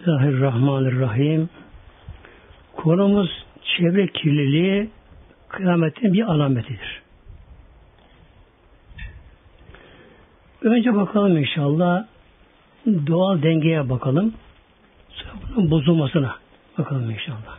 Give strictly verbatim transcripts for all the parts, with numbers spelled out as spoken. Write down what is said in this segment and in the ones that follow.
Bismillahirrahmanirrahim. Konumuz çevre kirliliği kıyametin bir alametidir. Önce bakalım inşallah doğal dengeye bakalım. Sonra bunun bozulmasına bakalım inşallah.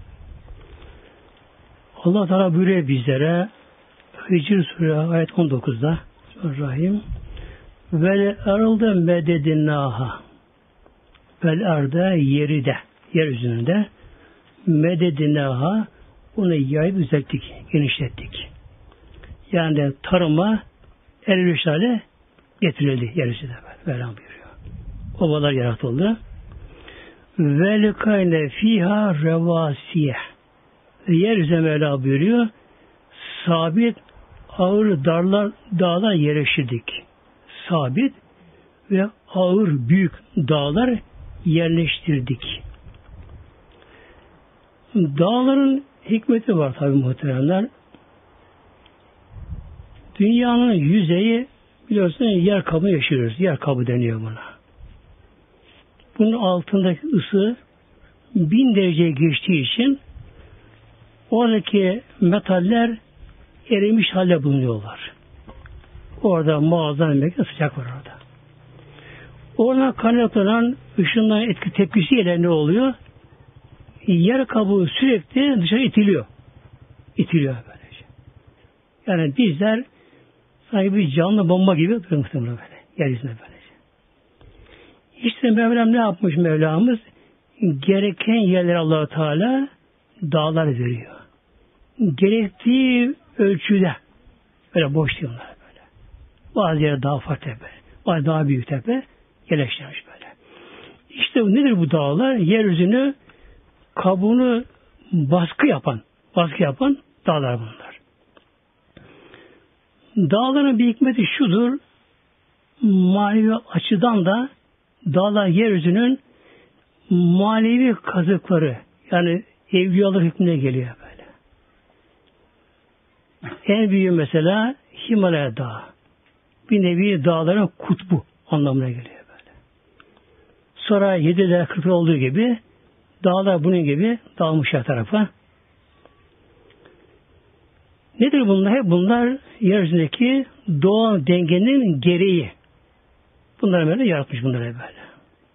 Allah Teala buyuruyor bizlere Hicr Suresi ayet on dokuzda Bismillahirrahmanirrahim. Vel arıldı mededinnaha. Vel arda yeri de, yeryüzünde mededinnaha onu yayıp düzelttik, genişlettik. Yani tarıma elverişli hale getirildi yeryüzünde. Mevlam buyuruyor. Ovalar yaratıldı. Vel kayne fiha revasiye. Yeryüzüne Mevla buyuruyor. Sabit, ağır darlar, dağlar yerleştirdik. Sabit ve ağır, büyük dağlar yerleştirdik. Dağların hikmeti var tabi muhteremler. Dünyanın yüzeyi biliyorsunuz yer kabı yaşıyoruz. Yer kabı deniyor buna. Bunun altındaki ısı bin dereceye geçtiği için oradaki metaller erimiş halde bulunuyorlar. Orada muazzam bir sıcak var orada. Ona kaynaklanan ışından etki tepkisiyle ne oluyor? Yer kabuğu sürekli dışarı itiliyor. İtiliyor böylece. Yani bizler sanki bir canlı bomba gibi duruyor böyle. Yeryüzünde böylece. İşte Mevlam ne yapmış Mevlamız? Gereken yerler Allah-u Teala dağlar veriyor. Gerektiği ölçüde böyle boş diyorlar böyle. Bazı yere daha farklı tepe, bazı daha büyük tepe yerleştirmiş böyle. İşte nedir bu dağlar? Yeryüzünü kabuğunu baskı yapan, baskı yapan dağlar bunlar. Dağların bir hikmeti şudur, manevi açıdan da dağlar yeryüzünün manevi kazıkları, yani evliyalar hükmüne geliyor böyle. En büyüğü mesela Himalaya Dağı. Bir nevi dağların kutbu anlamına geliyor böyle. Sonra yedi dağ kırk olduğu gibi dağlar bunun gibi dağılmış her tarafa. Nedir bunlar? Hep bunlar yeryüzündeki doğal dengenin gereği. Bunları böyle yaratmış bunları böyle.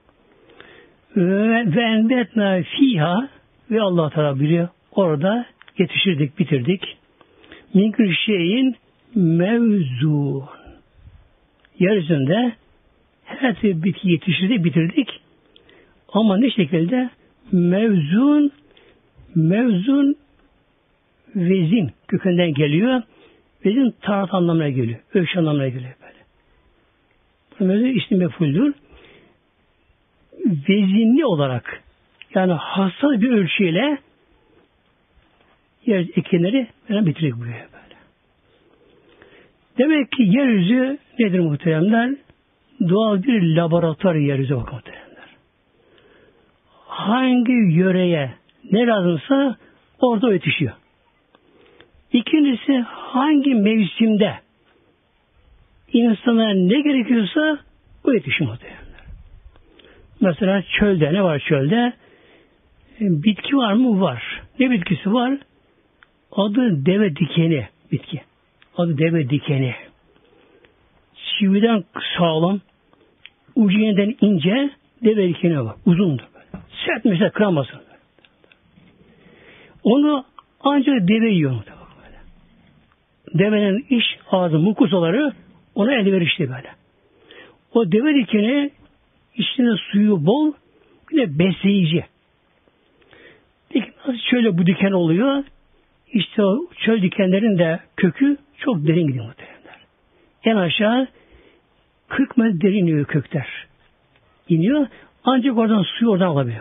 Ve, ve enbetna fiha ve Allah Teala biliyor. Orada yetiştirdik, bitirdik. Minkür şeyin mevzu. Yeryüzünde her türlü bitki yetiştirdik, bitirdik. Ama ne şekilde? Mevzun mevzun vezin kökünden geliyor. Vezin tarat anlamına geliyor. Ölçü anlamına geliyor böyle. Bu mevzu ismi mef'uldür. Vezinli olarak yani hassas bir ölçüyle yer ekinleri bitirdik buraya böyle. Demek ki yeryüzü nedir muhteremler? Doğal bir laboratuvar yeryüzü bakın muhteremler. Hangi yöreye ne lazımsa orada yetişiyor. İkincisi hangi mevsimde insana ne gerekiyorsa o yetişiyor muhteremler. Mesela çölde ne var çölde? Bitki var mı? Var. Ne bitkisi var? Adı deve dikeni bitki. Adı deve dikeni. Çividen sağlam, ucu yeniden ince deve dikeni var. Uzundur böyle. Sert mesela kıramazsın. Onu ancak deve yiyor. Böyle. Devenin iç ağzı mukusaları ona elverişli böyle. O deve dikeni içinde suyu bol, bir de besleyici. Peki nasıl şöyle bu diken oluyor? İşte o çöl dikenlerin de kökü çok derin gidiyor muhteremler. En aşağı kırk metre derin iniyor kökler. İniyor. Ancak oradan suyu oradan alabiliyor.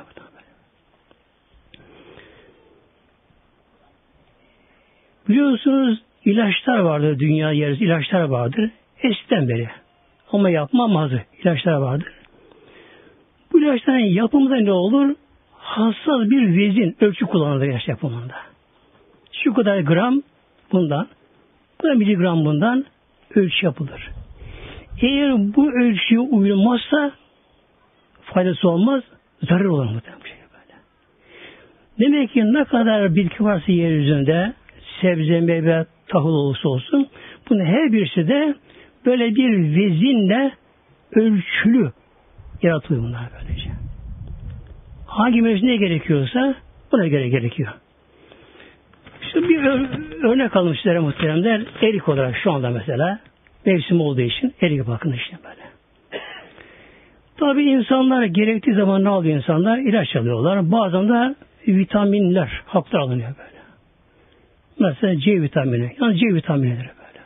Biliyorsunuz ilaçlar vardır dünya yeryüzü. İlaçlar vardır. Eskiden beri. Ama yapmam hazır. İlaçlar vardır. Bu ilaçların yapımında ne olur? Hassas bir vezin, ölçü kullanılır ilaç yapımında. Şu kadar gram bundan, bu kadar miligram bundan ölçü yapılır. Eğer bu ölçüye uyulmazsa faydası olmaz, zarar olur muhtemelen bir şey böyle. Demek ki ne kadar bitki varsa yeryüzünde, sebze, meyve, tahıl olursa olsun, bunun her birisi de böyle bir vezinle ölçülü yaratılıyor bunlar böylece. Hangi mevsim ne gerekiyorsa buna göre gerekiyor. İşte bir örnek alalım sizlere muhteremler. Erik olarak şu anda mesela mevsim olduğu için erik bakın işte böyle. Tabi insanlar gerektiği zaman ne alıyor insanlar? İlaç alıyorlar. Bazen de vitaminler, haplar alınıyor böyle. Mesela C vitamini. Yani C vitaminidir böyle.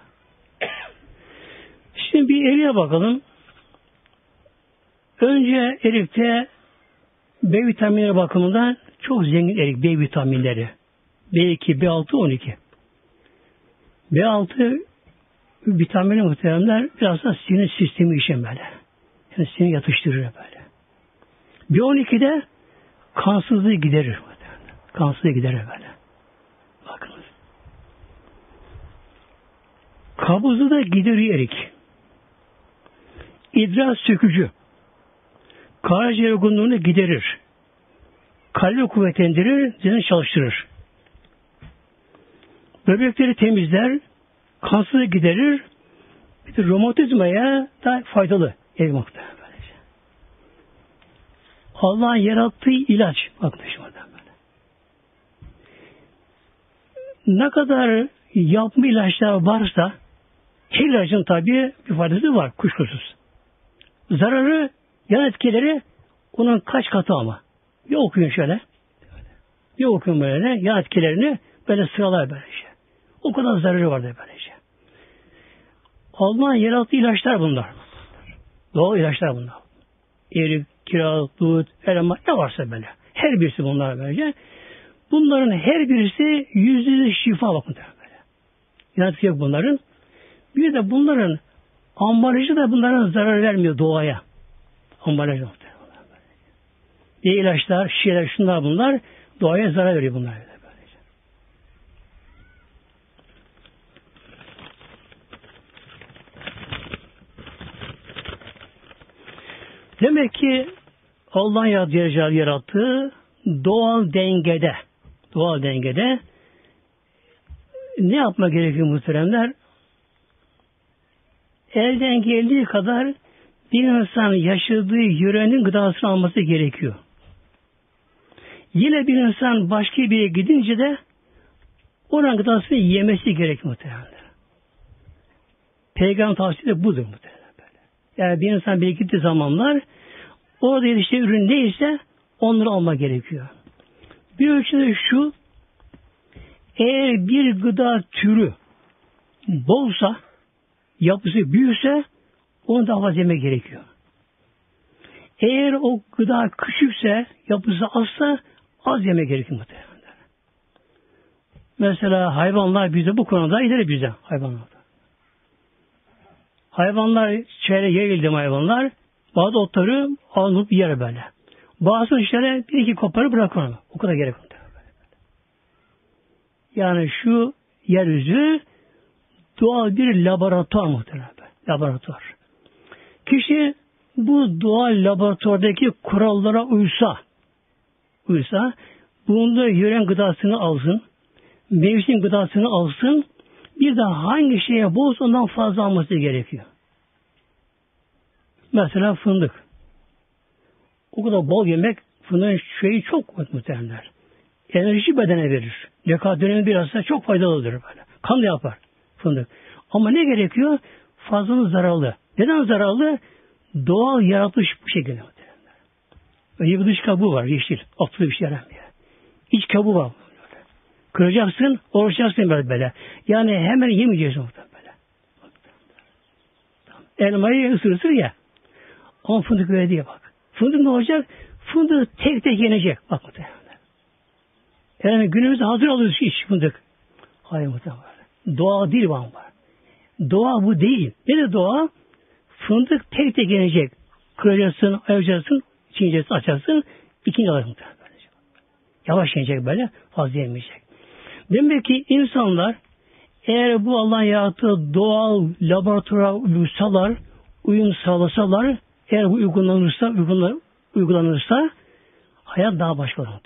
Şimdi bir eriğe bakalım. Önce erikte B vitaminleri bakımından çok zengin erik B vitaminleri. B iki, B altı, on iki. B altı vitamini muhteremler biraz da sinir sistemi için böyle. Yani sinir yatıştırır böyle. B on iki de kansızlığı giderir. Kansızlığı giderir böyle. Bakınız. Kabızı da gideriyor erik. İdrar sökücü. Karaciğer yorgunluğunu giderir. Kalbi kuvvetlendirir, zihni çalıştırır. Böbrekleri temizler, kansızlığı giderir, bir de romatizmaya da faydalı. Erimokta böylece. Allah'ın yarattığı ilaç. Bakın şimdi böyle. Ne kadar yapma ilaçlar varsa her ilacın tabii bir faydası var kuşkusuz. Zararı, yan etkileri onun kaç katı ama. Bir okuyun şöyle. Bir okuyun böyle yan etkilerini böyle sıralar böylece. O kadar zararı vardır böylece. Allah'ın yarattığı ilaçlar bunlar. Doğal ilaçlar bunlar. Erik, kiraz, dut, elma ne varsa böyle. Her birisi bunlar böylece. Bunların her birisi yüzde yüz şifa bakın böyle. Yaratıcı yok bunların. Bir de bunların ambalajı da bunların zarar vermiyor doğaya. Ambalajı yok. Ne ilaçlar, şişeler, şunlar bunlar doğaya zarar veriyor bunlar. Böylece. Demek ki Allah'ın yarattığı doğal dengede, doğal dengede ne yapma gerekiyor muhteremler? Elden geldiği kadar bir insan yaşadığı yörenin gıdasını alması gerekiyor. Yine bir insan başka bir yere gidince de oranın gıdasını yemesi gerekiyor muhtemelen. Peygamber tavsiyesi budur muhtemelen böyle. Yani bir insan bir yere gittiği zamanlar orada yetiştiği ürün neyse onları alma gerekiyor. Bir ölçüde şu, eğer bir gıda türü bolsa, yapısı büyürse onu daha fazla yemek gerekiyor. Eğer o gıda küçükse, yapısı azsa az yemek gerekiyor muhtemelen. Mesela hayvanlar bize bu konuda ileri bize hayvanlar. Hayvanlar çevre yayıldı hayvanlar. Bazı otları alınıp yer böyle. Bazı işlere bir iki koparı bırakır onu. O kadar gerek yok. Yani şu yeryüzü doğal bir laboratuvar muhtemelen. Laboratuvar. Kişi bu doğal laboratuvardaki kurallara uysa, uysa, bunda yören gıdasını alsın, mevsim gıdasını alsın, bir de hangi şeye bolsa ondan fazla alması gerekiyor. Mesela fındık. O kadar bol yemek fındığın şeyi çok muhtemelen. Enerji bedene verir. Lekadönün biraz da çok faydalıdır böyle. Kan da yapar fındık. Ama ne gerekiyor? Fazlanın zararlı. Neden zararlı? Doğal yaratılış bu şekilde. Önce bir dış kabuğu var, yeşil. Altında bir şey yaramıyor. İç kabuğu var. Kıracaksın, oruçacaksın böyle böyle. Yani hemen yemeyeceksin böyle. Elmayı ısır ısır ya. Ama fındık öyle diye bak. Fındık ne olacak? Fındık tek tek yenecek. Bak muhtemelen. Yani günümüzde hazır alıyoruz hiç fındık. Hayır muhtemelen. Doğa değil var. Doğa bu değil. Ne de doğa? Fındık tek tek yenecek. Kıracaksın, ayıracaksın, çiğneyeceksin, açacaksın, ikinci alacaksın. Yavaş yenecek böyle, fazla yemeyecek. Demek ki insanlar eğer bu Allah'ın yarattığı doğal laboratuvara uysalar, uyum sağlasalar, eğer bu uygulanırsa, uygulanırsa hayat daha başka olur.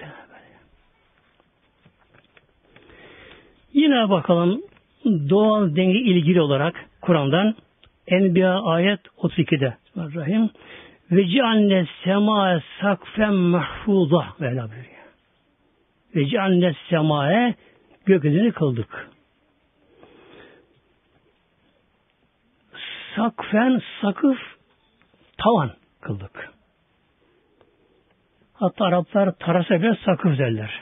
Yine bakalım doğal denge ilgili olarak Kur'an'dan Enbiya ayet otuz ikide Bismillahirrahmanirrahim. Ve cealne semâe sakfen mahfûza Mevla buyuruyor. Ve cealne semâe gökyüzünü kıldık. Sakfen sakıf tavan kıldık. Hatta Araplar tarasa bile sakıf derler.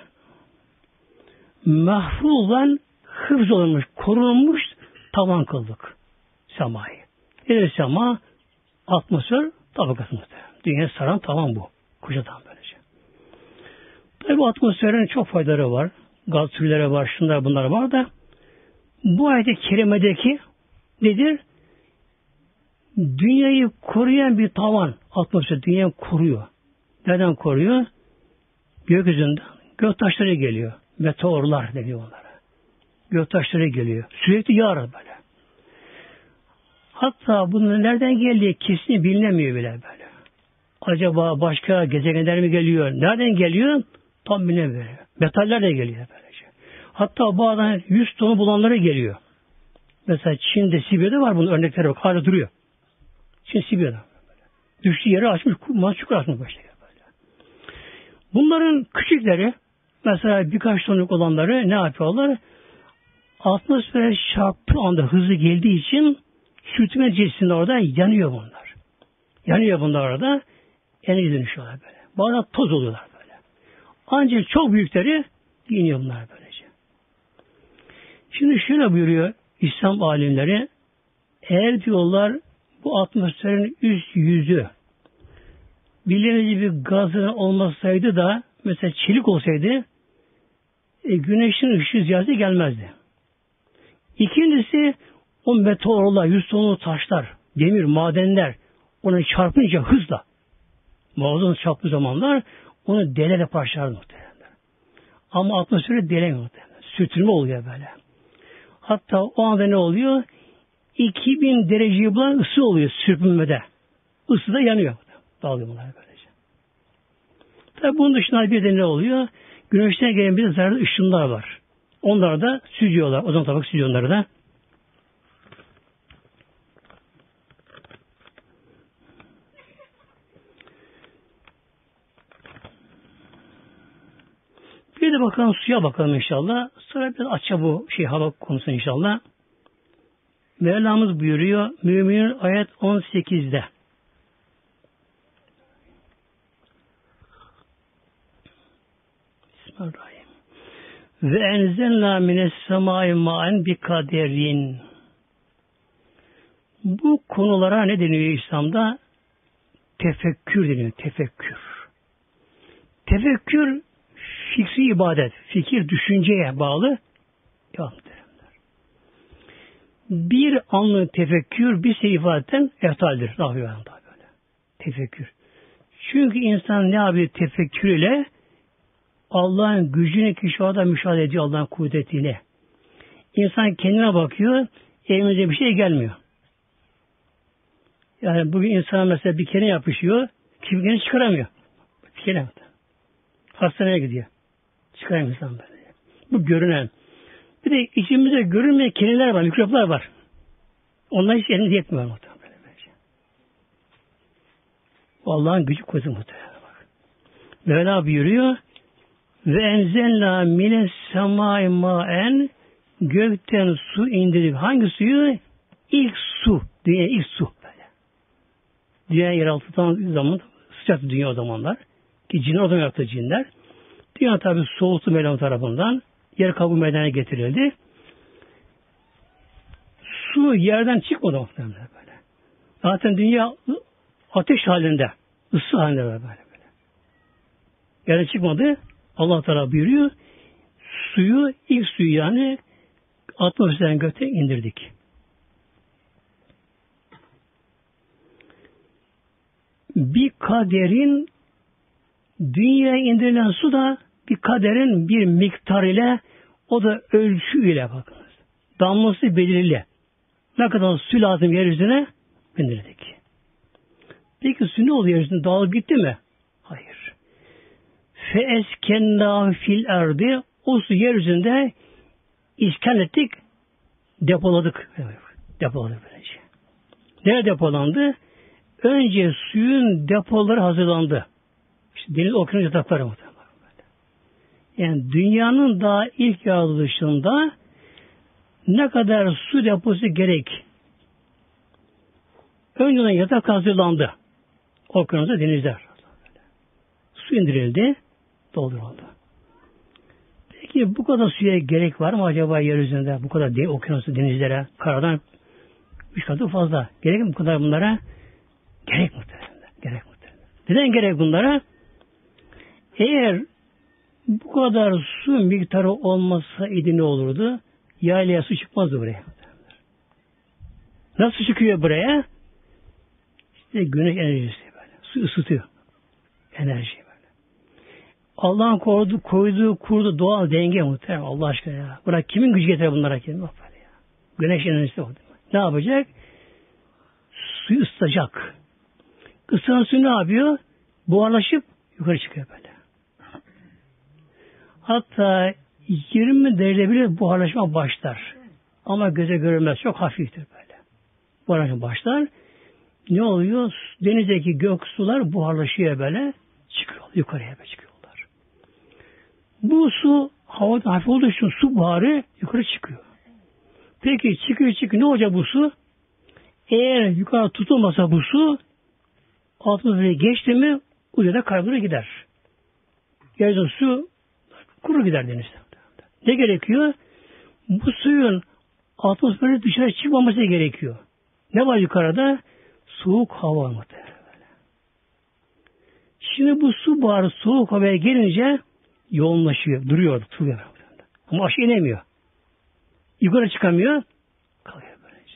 Mahfuzan hıfz olmuş, korunmuş tavan kıldık semayı. Nedir sema? Atmosfer tabakası muhtemelen. Dünya saran tavan bu. Kuşatan böylece. Tabi bu atmosferin çok faydaları var. Gaz türleri var, şunlar bunlar var da bu ayet-i kerimedeki nedir? Dünyayı koruyan bir tavan. Atmosfer dünyayı koruyor. Neden koruyor? Gökyüzünden göktaşları geliyor. Meteorlar deniyor onlara. Göktaşları geliyor. Sürekli yağar böyle. Hatta bunun nereden geldiği kesin bilinemiyor bile böyle. Acaba başka gezegenler mi geliyor? Nereden geliyor? Tam bilinemiyor. Metaller de geliyor böylece. Hatta bazen yüz tonu bulanları geliyor. Mesela Çin'de, Sibirya'da var bunun örnekleri yok. Hala duruyor. Çin, Sibirya'da. Düştüğü yeri açmış, çukur açmış başlıyor böyle. Bunların küçükleri, mesela birkaç tonluk olanları ne yapıyorlar? Atmosfere çarptığı anda hızlı geldiği için sürtünme cinsinde orada yanıyor bunlar. Yanıyor bunlar orada. Enerji dönüşüyorlar böyle. Bazen toz oluyorlar böyle. Ancak çok büyükleri iniyor bunlar böylece. Şimdi şöyle buyuruyor İslam alimleri, eğer diyorlar bu atmosferin üst yüzü bildiğiniz bir gazın olmasaydı da mesela çelik olsaydı e, güneşin ışığı ziyade gelmezdi. İkincisi o meteorlar, yüz tonlu taşlar, demir, madenler ona çarpınca hızla muazzam çarptığı zamanlar onu delere parçalar muhtemelen. Ama atmosferi delemiyor muhtemelen. Sürtünme oluyor böyle. Hatta o anda ne oluyor? iki bin dereceyi bulan ısı oluyor sürtünmede. Isı da yanıyor. Dağılıyor bunlar böylece. Tabi bunun dışında bir de ne oluyor? Güneşten gelen bir de zararlı ışınlar var. Onlar da süzüyorlar. O zaman tabak süzüyor onları da. Bir de bakalım suya bakalım inşallah. Sonra biraz açacağım bu şey hava konusunu inşallah. Mevlamız buyuruyor Müminun ayet on sekizde. Bismillahirrahmanirrahim. Ve enzelna mines semai ma'en bi kaderin. Bu konulara ne deniyor İslam'da? Tefekkür deniyor. Tefekkür. Tefekkür fikri ibadet. Fikir düşünceye bağlı. Yaptır. Bir anlık tefekkür bir şey ifadetten eftaldir. Böyle. Tefekkür. Çünkü insan ne yapıyor tefekkür ile? Allah'ın gücünü kişi orada müşahede ediyor, Allah'ın kudretiyle. İnsan kendine bakıyor, elimize bir şey gelmiyor. Yani bugün insana mesela bir kene yapışıyor, kimliğini çıkaramıyor. Bir kene yaptı. Hastaneye gidiyor. Çıkaramıyor insan böyle. Bu görünen. Bir de içimizde görünmeyen keneler var, mikroplar var. Onlar hiç elinize yetmiyor muhtemelen. Allah'ın gücü kuvveti muhtemelen. Mevla buyuruyor, ve enzelna mines semai maen, gökten su indirdik. Hangi suyu? İlk su. Dünya ilk su. Böyle. Dünya yeraltıdan zaman sıcaktı dünya o zamanlar. Ki cinler o zaman yarattı cinler. Dünya tabi soğuttu Mevlam tarafından. Yer kabuğu meydana getirildi. Su yerden çıkmadı muhtemelen böyle. Zaten dünya ateş halinde, ısı halinde böyle böyle. Yerden çıkmadı. Allah Teala buyuruyor. Suyu, ilk suyu yani atmosferden gökte indirdik. Bir kaderin dünyaya indirilen su da bir kaderin bir miktar ile o da ölçü ile bakınız. Damlası belirli. Ne kadar su lazım yeryüzüne indirdik. Peki su ne oluyor yeryüzüne? Dağılıp gitti mi? Hayır. fe eskenna fil erdi, o su yeryüzünde iskan ettik, depoladık. Depoladık böylece. Nerede depolandı? Önce suyun depoları hazırlandı. İşte deniz okyanus yatakları muhtemelen. Yani dünyanın daha ilk yaratılışında ne kadar su deposu gerek? Önceden yatak hazırlandı. Okyanusta denizler. Su indirildi, dolduruldu. Peki bu kadar suya gerek var mı acaba yeryüzünde? Bu kadar de, okyanusta denizlere, karadan üç katı fazla. Gerek mi bu kadar bunlara? Gerek muhtemelen. Gerek muhtemelen. Neden gerek bunlara? Eğer bu kadar su miktarı olmasa idi ne olurdu? Yaylaya su çıkmazdı buraya. Nasıl çıkıyor buraya? İşte güneş enerjisi böyle. Su ısıtıyor. Enerji böyle. Allah'ın koyduğu, koyduğu, kurduğu doğal denge muhtemelen. Allah aşkına ya. Bırak kimin gücü getirir bunlara kendine? Bak böyle ya. Güneş enerjisi o. Ne yapacak? Suyu ısıtacak. Isıtan su ne yapıyor? Buharlaşıp yukarı çıkıyor böyle. Hatta yirmi derece bile buharlaşma başlar. Ama göze görülmez. Çok hafiftir böyle. Buharlaşma başlar. Ne oluyor? Denizdeki gök sular buharlaşıyor böyle. Çıkıyor. Yukarıya böyle çıkıyorlar. Bu su havada hafif olduğu için su buharı yukarı çıkıyor. Peki çıkıyor çıkıyor. Ne olacak bu su? Eğer yukarı tutulmasa bu su altımızda geçti mi ucuna kaybolur gider. Yeryüzünde su kuru gider denizde. Ne gerekiyor? Bu suyun atmosfere dışarı çıkmaması gerekiyor. Ne var yukarıda? Soğuk hava muhtemelen. Şimdi bu su buharı soğuk havaya gelince yoğunlaşıyor, duruyor, tutuyor. Ama aşağı inemiyor. Yukarı çıkamıyor, kalıyor böylece.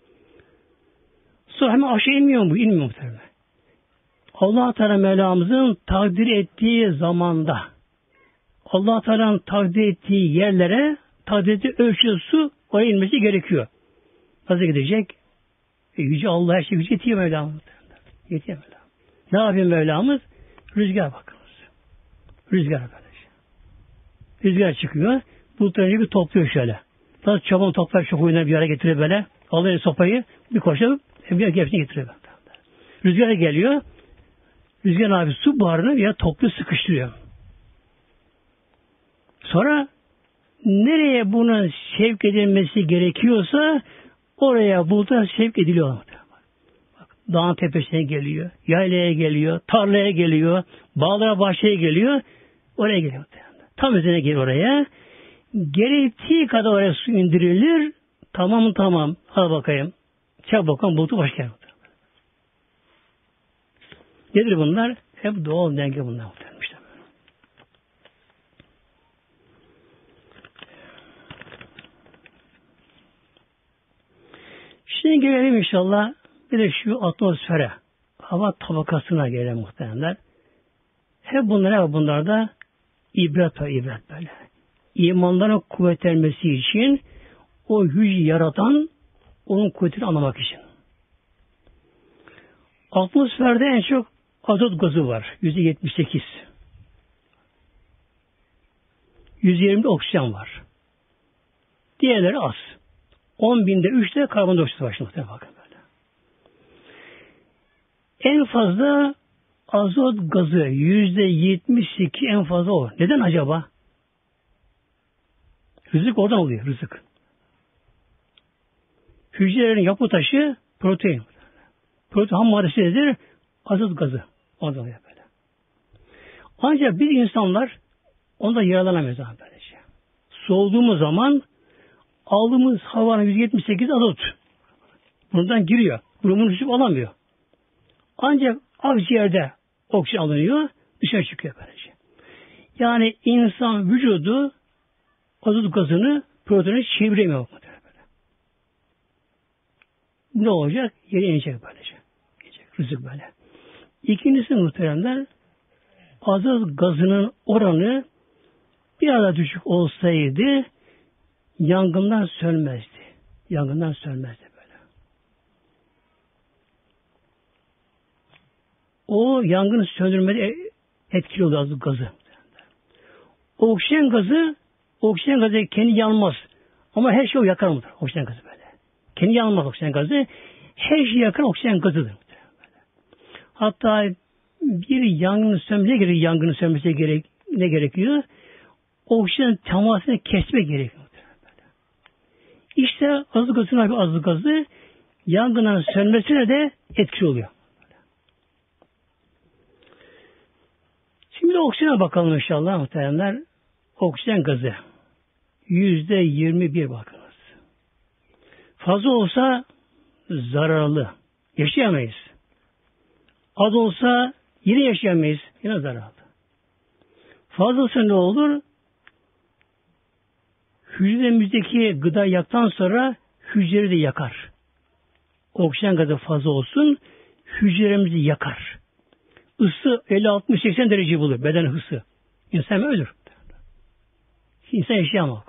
Sonra hemen aşağı inmiyor mu? İnmiyor muhtemelen. Allah Teala Mevlamızın takdir ettiği zamanda, Allah Teala'nın takdir ettiği yerlere takdir ettiği ölçüde su oraya inmesi gerekiyor. Nasıl gidecek? E, yüce Allah her şey gücü yetiyor Mevlamız. Yetiyor Mevlamız. Ne yapıyor Mevlamız? Rüzgar bakınız. Rüzgar böylece. Rüzgar çıkıyor. Bulutları bir topluyor şöyle. Daha çaban toplar çok oyuna bir yere getiriyor böyle. Alıyor sopayı bir koşup bir hepsini getiriyor. Rüzgar geliyor. Rüzgar abi su buharını bir yere topluyor, sıkıştırıyor. Sonra nereye bunun sevk edilmesi gerekiyorsa oraya bulutlar sevk ediliyor. Bak, dağın tepesine geliyor, yaylaya geliyor, tarlaya geliyor, bağlara bahçeye geliyor, oraya geliyor. Tam üzerine geliyor oraya. Gerektiği kadar oraya su indirilir. Tamam tamam. Al bakayım. Çak bakalım bulutu başka yer. Nedir bunlar? Hep doğal denge bunlar. Şimdi gelelim inşallah bir de şu atmosfere, hava tabakasına gelelim muhtemelenler. Hep bunlar, hep bunlarda ibret ve ibret böyle. İmanların kuvvetlenmesi için o yüce yaratan onun kuvvetini anlamak için. Atmosferde en çok azot gazı var. yüzde yetmiş sekiz. yüz yirmi oksijen var. Diğerleri az. on binde üçte karbondioksit var. Şimdi bakın böyle. En fazla azot gazı yüzde yetmiş sekiz en fazla o. Neden acaba? Rızık oradan oluyor. Rızık. Hücrelerin yapı taşı protein. Protein ham maddesi nedir? Azot gazı. Oradan oluyor böyle. Ancak biz insanlar onda yararlanamıyoruz daha böylece. Soğuduğumuz zaman aldığımız havanın yüzde yetmiş sekiz azot. Bundan giriyor. Bunu hücre alamıyor. Ancak akciğerde oksijen alınıyor, dışarı çıkıyor böylece. Yani insan vücudu azot gazını proteini çeviremiyor. Ne olacak? Yere inecek böylece. İnecek, rızık böyle. İkincisi muhteremler, azot gazının oranı biraz daha düşük olsaydı yangından sönmezdi. Yangından sönmezdi böyle. O yangını söndürmede etkili oluyor azot gazı. Oksijen gazı, oksijen gazı kendi yanmaz. Ama her şey yakar mıdır? Oksijen gazı böyle. Kendi yanmaz oksijen gazı. Her şey yakar oksijen gazıdır. Hatta bir yangını sönmesi gerek, yangını sönmesi gerek, ne gerekiyor? Oksijen temasını kesmek gerekiyor. İşte azı gazı, azı gazı yangının sönmesine de etkili oluyor. Şimdi oksijene bakalım inşallah muhteremler. Oksijen gazı. Yüzde yirmi bir bakınız. Fazla olsa zararlı. Yaşayamayız. Az olsa yine yaşayamayız. Yine zararlı. Fazlası ne olur? Hücremizdeki gıda yaktan sonra hücreleri de yakar. Oksijen gazı fazla olsun, hücrelerimizi yakar. Isı elli altmış seksen derece bulur. Beden ısı. İnsan ölür. İnsan yaşayamaz.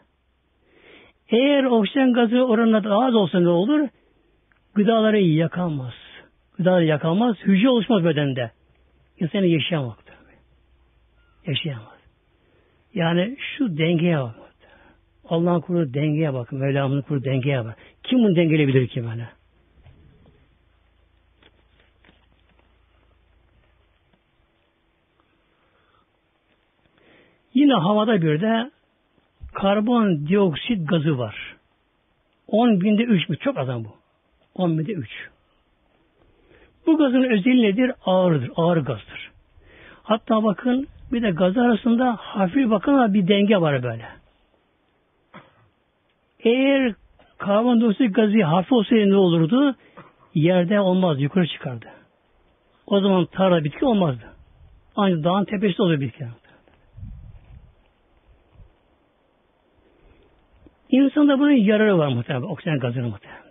Eğer oksijen gazı oranında daha az olsa ne olur? Gıdaları yakamaz. Gıdaları yakamaz. Hücre oluşmaz bedende. İnsan yaşayamaz. Yaşayamaz. Yani şu dengeye bak. Allah'ın kurduğu dengeye bakın. Mevlamızın kurduğu dengeye bak. Kim bunu dengeleyebilir ki böyle? Yine havada bir de karbondioksit gazı var. on binde üç mü? Çok adam bu. on binde üç. Bu gazın özelliği nedir? Ağırdır. Ağır gazdır. Hatta bakın bir de gaz arasında hafif bakın bir denge var böyle. Eğer karbondioksit gazı hafif olsaydı ne olurdu? Yerde olmaz. Yukarı çıkardı. O zaman tarla bitki olmazdı. Ancak dağın tepesinde oluyor bitki. İnsanda bunun yararı var muhtemelen. Oksijen gazının muhtemelen.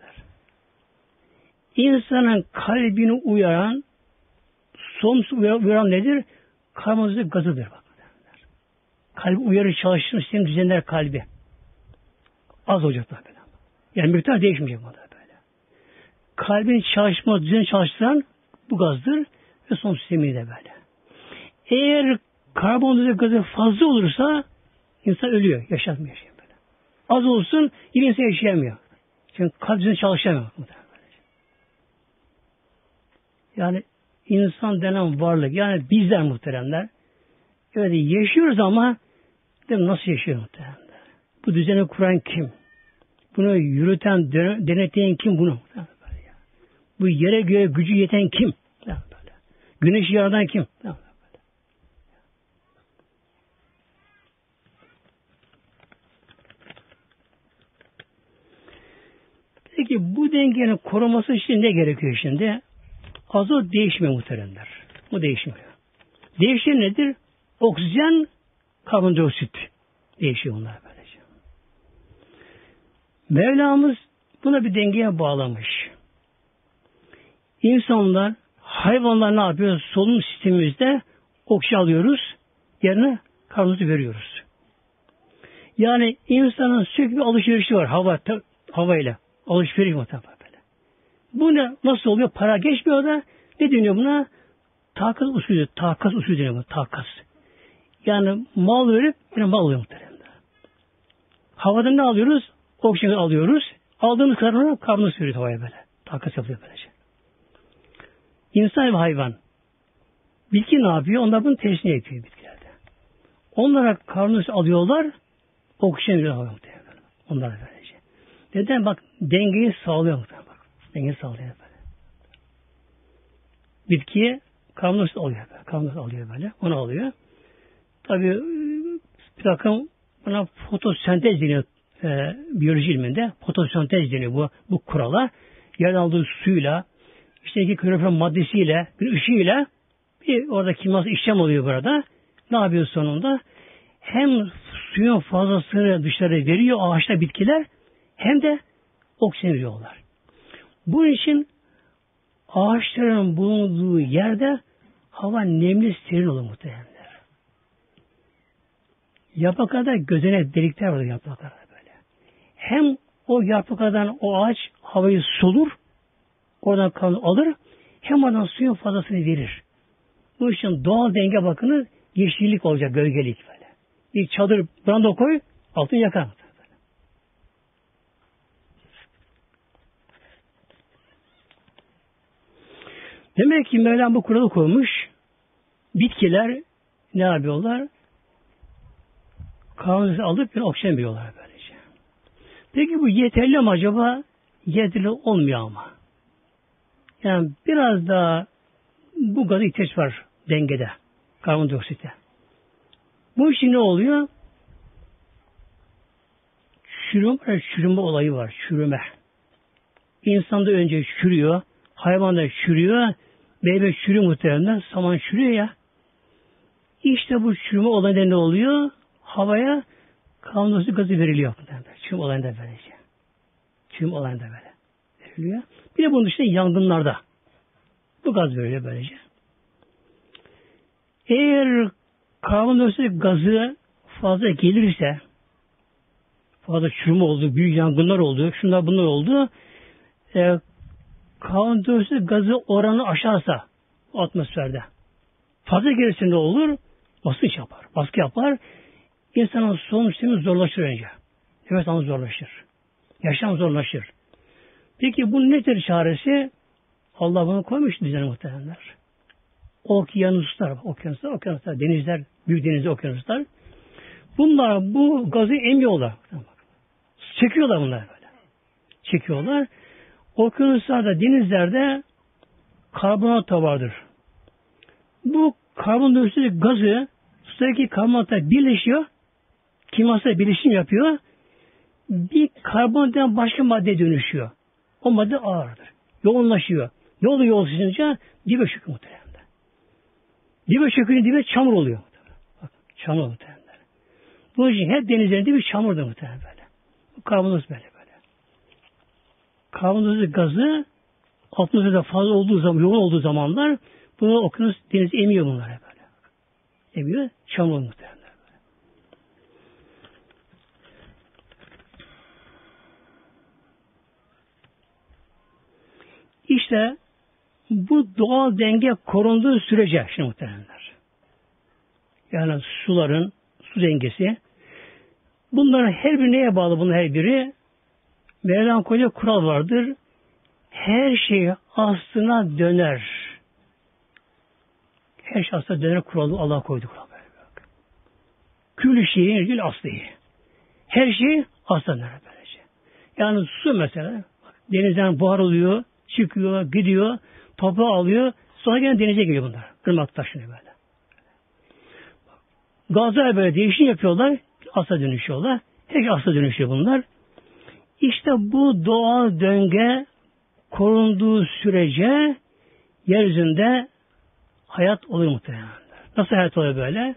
İnsanın kalbini uyaran, somut uyaran nedir? Karbondioksit gazıdır. Bak. Kalbi uyarı çalışsın, sistem düzenler kalbi. Az olacak tabi. Yani miktar değişmeyecek böyle. Kalbin çalışma, düzen çalıştıran bu gazdır ve son sistemi de böyle. Eğer karbondioksit gazı fazla olursa insan ölüyor, yaşatmıyor şey böyle. Az olsun yine insan yaşayamıyor. Çünkü kalp düzeni çalışamıyor. Yani insan denen varlık, yani bizler muhteremler, öyle yaşıyoruz ama nasıl yaşıyor muhteremler? Bu düzeni kuran kim? Bunu yürüten, denetleyen kim bunu? Bu yere göğe gücü yeten kim? Güneşi yaratan kim? Peki bu dengenin koruması için ne gerekiyor şimdi? Azot değişmiyor muhteremler. Bu değişmiyor. Değişen nedir? Oksijen, karbondioksit değişiyor bunlar böylece. Mevlamız buna bir dengeye bağlamış. İnsanlar, hayvanlar ne yapıyor? Solunum sistemimizde oksijen alıyoruz, yerine karbondioksit veriyoruz. Yani insanın sürekli bir alışverişi var hava, havayla. Alışveriş muhtemelen böyle. Bu ne? Nasıl oluyor? Para geçmiyor da ne deniyor buna? Takas usulü. Takas usulü deniyor buna. Takas. Yani mal verip yine mal alıyor muhtemelen. Havadan ne alıyoruz? Oksijen alıyoruz. Aldığımız karbonu karbondioksit veriyoruz havaya böyle. Takas yapıyor böylece. İnsan ve hayvan. Bitki ne yapıyor? Onlar bunu tersine yapıyor bitkilerde. Onlara karbondioksit alıyorlar. Oksijen veriyor havaya muhtemelen. Onlar böylece. Neden? Bak dengeyi sağlıyor muhtemelen. Bak. Dengeyi sağlıyor böyle. Bitkiye karbondioksit alıyor böyle. Karbondioksit alıyor böyle. Onu alıyor. Tabii bir takım buna fotosentez deniyor e, biyoloji ilminde. Fotosentez deniyor bu, bu kurala. Yerden aldığı suyla, içteki klorofil maddesiyle, bir ışığıyla bir orada kimyasal işlem oluyor burada. Ne yapıyor sonunda? Hem suyun fazlasını dışarı veriyor ağaçlar, bitkiler, hem de oksijen veriyorlar. Bunun için ağaçların bulunduğu yerde hava nemli, serin olur muhtemelen. Yapraklarda gözenek delikler var yapraklarda böyle. Hem o yapraklardan o ağaç havayı solur, oradan kan alır, hem oradan suyun fazlasını verir. Bu için doğal denge bakını yeşillik olacak, gölgelik böyle. Bir çadır branda koy, altını yakar. Demek ki Mevlam bu kuralı koymuş. Bitkiler ne yapıyorlar? Karbondioksit alıp bir oksijen veriyorlar böylece. Peki bu yeterli mi acaba? Yeterli olmuyor ama. Yani biraz daha bu gaza ihtiyaç var dengede. Karbondioksite. Bu için ne oluyor? Çürüme, çürüme olayı var. Çürüme. İnsanda önce çürüyor. Hayvanda çürüyor. Meyve çürüyor muhtemelen. Saman çürüyor ya. İşte bu çürüme olayında ne oluyor? Havaya karbondioksit gazı veriliyor. Çürüme olayında böylece. Çürüme olayında böyle veriliyor. Bir de bunun dışında yangınlarda bu gaz veriliyor böylece. Eğer karbondioksit gazı fazla gelirse, fazla çürüme oldu, büyük yangınlar oldu, şunlar bunlar oldu, e, karbondioksit gazı oranı aşarsa atmosferde, fazla gelirse ne olur? Basınç yapar, baskı yapar. İnsanın solunum sistemi zorlaşır önce. Nefes alması zorlaşır. Yaşam zorlaşır. Peki bu nedir çaresi? Allah bunu koymuş düzene muhtemelenler. Okyanuslar, okyanuslar, okyanuslar, denizler, büyük denizler, okyanuslar. Bunlar bu gazı emiyorlar. Çekiyorlar bunlar böyle. Çekiyorlar. Okyanuslarda, denizlerde karbonat da vardır. Bu karbondioksit gazı sudaki karbonatla birleşiyor. Kimyasal birleşim yapıyor. Bir karbonattan başka madde dönüşüyor. O madde ağırdır. Yoğunlaşıyor. Ne oluyor yoğunlaşınca? Dibe çöküyor muhtemelen. Dibe çökünce dibe çamur oluyor. Bak, çamur muhtemelen. Bu için hep denizlerin dibi çamurdur muhtemelen böyle. Bu karbondioksit böyle böyle. Karbondioksit gazı atmosferde fazla olduğu zaman, yoğun olduğu zamanlar bunu okyanus deniz emiyor bunlar böyle. Emiyor, çamur muhtemelen. İşte bu doğal denge korunduğu sürece şimdi muhtemelenler. Yani suların, su dengesi. Bunların her biri neye bağlı bunun her biri? Mevlam koyduğu kural vardır. Her şey aslına döner. Her şey aslına döner kuralı Allah koydu kural. Külü şeyin ilgili aslı. Her şey aslına döner böylece. Yani su mesela denizden buhar oluyor, çıkıyor, gidiyor, toprağı alıyor, sonra gene denize geliyor bunlar. Irmak taşını böyle. Gazlar böyle değişim yapıyorlar, asla dönüşüyorlar. Her şey asla dönüşüyor bunlar. İşte bu doğal döngü korunduğu sürece yeryüzünde hayat olur muhtemelen. Nasıl hayat oluyor böyle?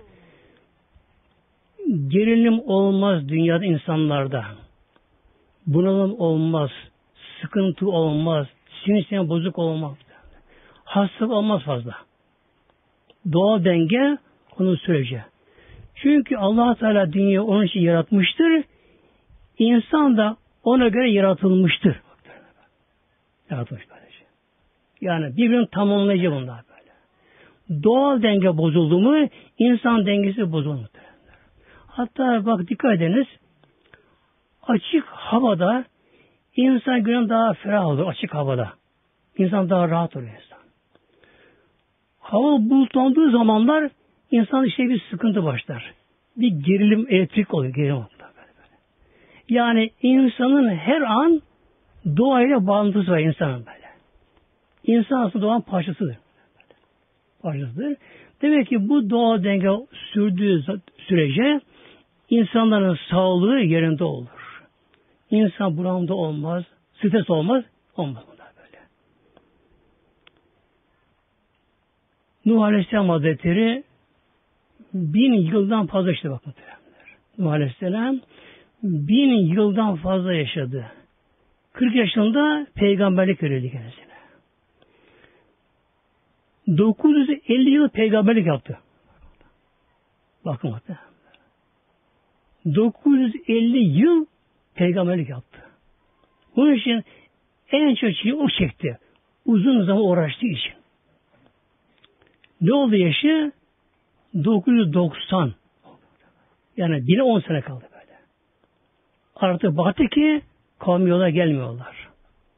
Gerilim olmaz dünyada insanlarda. Bunalım olmaz. Sıkıntı olmaz. Sinir sistemi bozuk olmaz. Hastalık olmaz fazla. Doğal denge onun sürece. Çünkü Allah Teala dünyayı onun için yaratmıştır. İnsan da ona göre yaratılmıştır. Yaratılmış böylece. Yani birbirini tamamlayıcı bunlar böyle. Doğal denge bozuldu mu insan dengesi bozulur. Hatta bak dikkat ediniz açık havada insan günün daha ferah olur açık havada. İnsan daha rahat olur insan. Hava bulutlandığı zamanlar insan işte bir sıkıntı başlar. Bir gerilim elektrik oluyor. Gerilim oluyor. Böyle böyle. Yani insanın her an doğayla bağlantısı var insanın böyle. İnsan aslında doğanın parçasıdır. Parçasıdır. Demek ki bu doğa denge sürdüğü sürece insanların sağlığı yerinde olur. İnsan buramda olmaz, stres olmaz, olmaz bunlar böyle. Nuh Aleyhisselam Hazretleri bin yıldan fazla işte bakın. Nuh Aleyhisselam bin yıldan fazla yaşadı. kırk yaşında peygamberlik verildi kendisine. dokuz yüz elli yıl peygamberlik yaptı. Bakın hatta. dokuz yüz elli yıl peygamberlik yaptı. Bunun için en çok şeyi o çekti. Uzun zaman uğraştığı için. Ne oldu yaşı? dokuz yüz doksan. Yani bine on sene kaldı böyle. Artık baktı ki kavmi yola gelmiyorlar.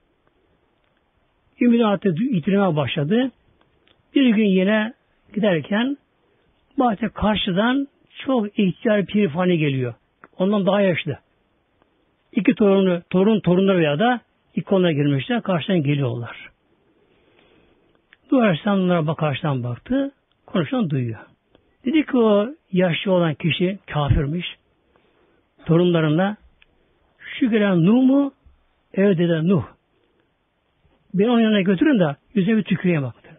Ümidi artık yitirmeye başladı. Bir gün yine giderken baktı karşıdan çok ihtiyar pir fani geliyor. Ondan daha yaşlı. İki torunu, torun torunları veya da ilk onlara girmişler. Karşıdan geliyorlar. Duvar onlara bak, karşıdan baktı. Konuşan duyuyor. Dedi ki o yaşlı olan kişi kafirmiş. Torunlarına şu gelen Nuh mu? Evet dedi, Nuh. Beni onun yanına götürün de yüzüne bir tüküreyim baktı.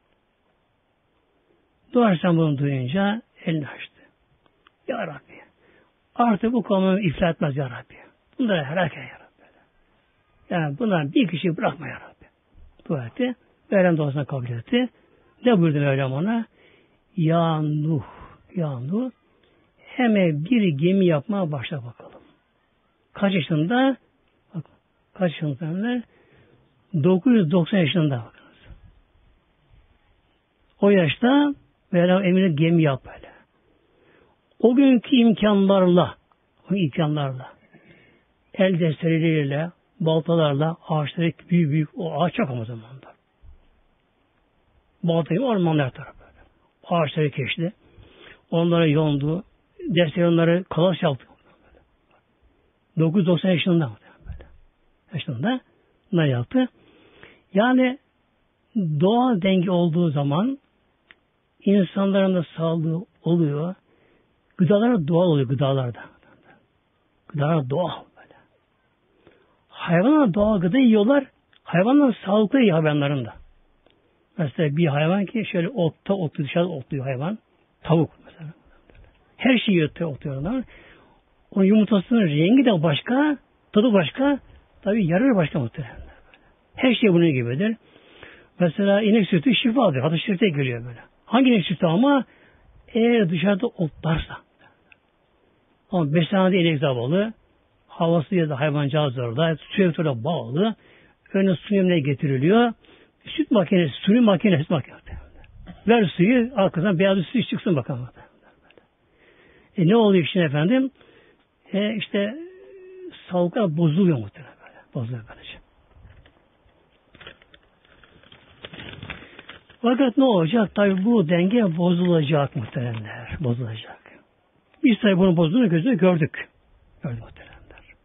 Duvar bunu duyunca elini açtı. Ya Rabbi, artık bu kavmi iflah etmez ya Rabbi. Bunları helak et ya Rabbi. Yani bunlar bir kişi bırakma ya Rabbi. Dua etti. Mevlam duasını kabul etti. Ne buyurdu Mevlam ona? Ya Nuh, ya Nuh, hemen bir gemi yapmaya başla bakalım. Kaç yaşında? Bak, kaç yaşında? dokuz yüz doksan yaşında bakınız. O yaşta Mevlam emrini gemi yap böyle. O günkü imkanlarla, o imkanlarla, el destereleriyle, baltalarla, ağaçları büyük büyük, o ağaç yok ama zamanda. Baltayı ormanlar tarafı böyle. Ağaçları keşti. Onlara yondu. Desteği onları kalas yaptı. dokuz yüz doksan yaşında böyle. Yaşında bunlar yaptı. Yani doğal denge olduğu zaman insanların da sağlığı oluyor. Gıdalar doğal oluyor gıdalarda. Gıdalar doğal böyle. Hayvanlar doğal gıda yiyorlar. Hayvanlar sağlıklı yiyor hayvanların da. Mesela bir hayvan ki şöyle otta otluyor, dışarıda otluyor hayvan. Tavuk mesela. Her şeyi yiyor, otluyorlar. Onun yumurtasının rengi de başka, tadı başka, tabii yararı başka muhtemelen. Her şey bunun gibidir. Mesela inek sütü şifadır. Hatta şirte geliyor böyle. Hangi inek sütü ama eğer dışarıda otlarsa. Ama beslenmede inek zavallı, havası ya da hayvancağız orada, sürekli bağlı, önüne su yemine getiriliyor. Süt makinesi, suni makinesi makinesi. Ver suyu, arkasından beyaz bir su çıksın bakalım. E ne oluyor şimdi efendim? E işte sağlıklar bozuluyor muhtemelen böyle. Bozuluyor böylece. Fakat ne olacak? Tabi bu denge bozulacak muhtemelenler. Bozulacak. Biz tabi bunun bozulduğunu gözüne gördük. Gördük muhtemelenler.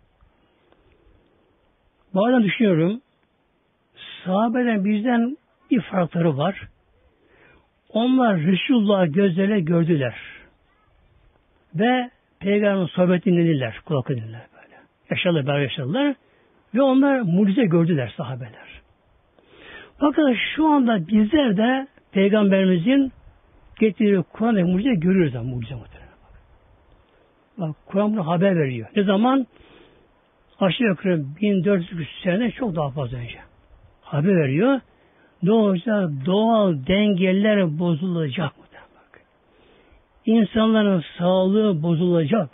Bazen düşünüyorum, sahabeden bizden bir farkları var. Onlar Resulullah gözlerine gördüler. Ve Peygamber'in sohbetini dinlediler. Kulak dinlediler böyle. Yaşadılar, beraber yaşadılar. Ve onlar mucize gördüler sahabeler. Fakat şu anda bizler de Peygamberimizin getirdiği Kur'an'daki mucize görüyoruz. Yani, mucize muhtemelen. Bak, Kur'an bunu haber veriyor. Ne zaman? Aşağı yukarı bin dört yüz sene çok daha fazla önce. Haber veriyor. Ne olacak? Doğal dengeler bozulacak mı? Bak. İnsanların sağlığı bozulacak.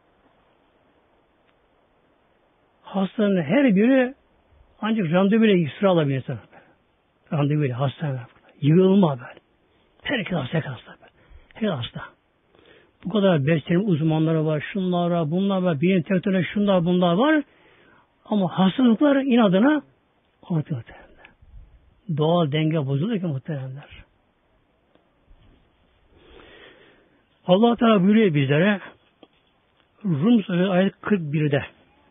Hastanın her biri ancak randevuyla sıra alabilir insan. Randevuyla hastane. Yığılma böyle. Herkes hasta, herkes hasta böyle. Herkes hasta. Bu kadar beslenme uzmanları var, şunlar var, bunlar var, bilim teknoloji şunlar bunlar var. Ama hastalıklar inadına ortaya muhtemelen. Doğal denge bozuluyor ki muhtemelenler. Allah Teala buyuruyor bizlere Rum Suresi ayet kırk bir'de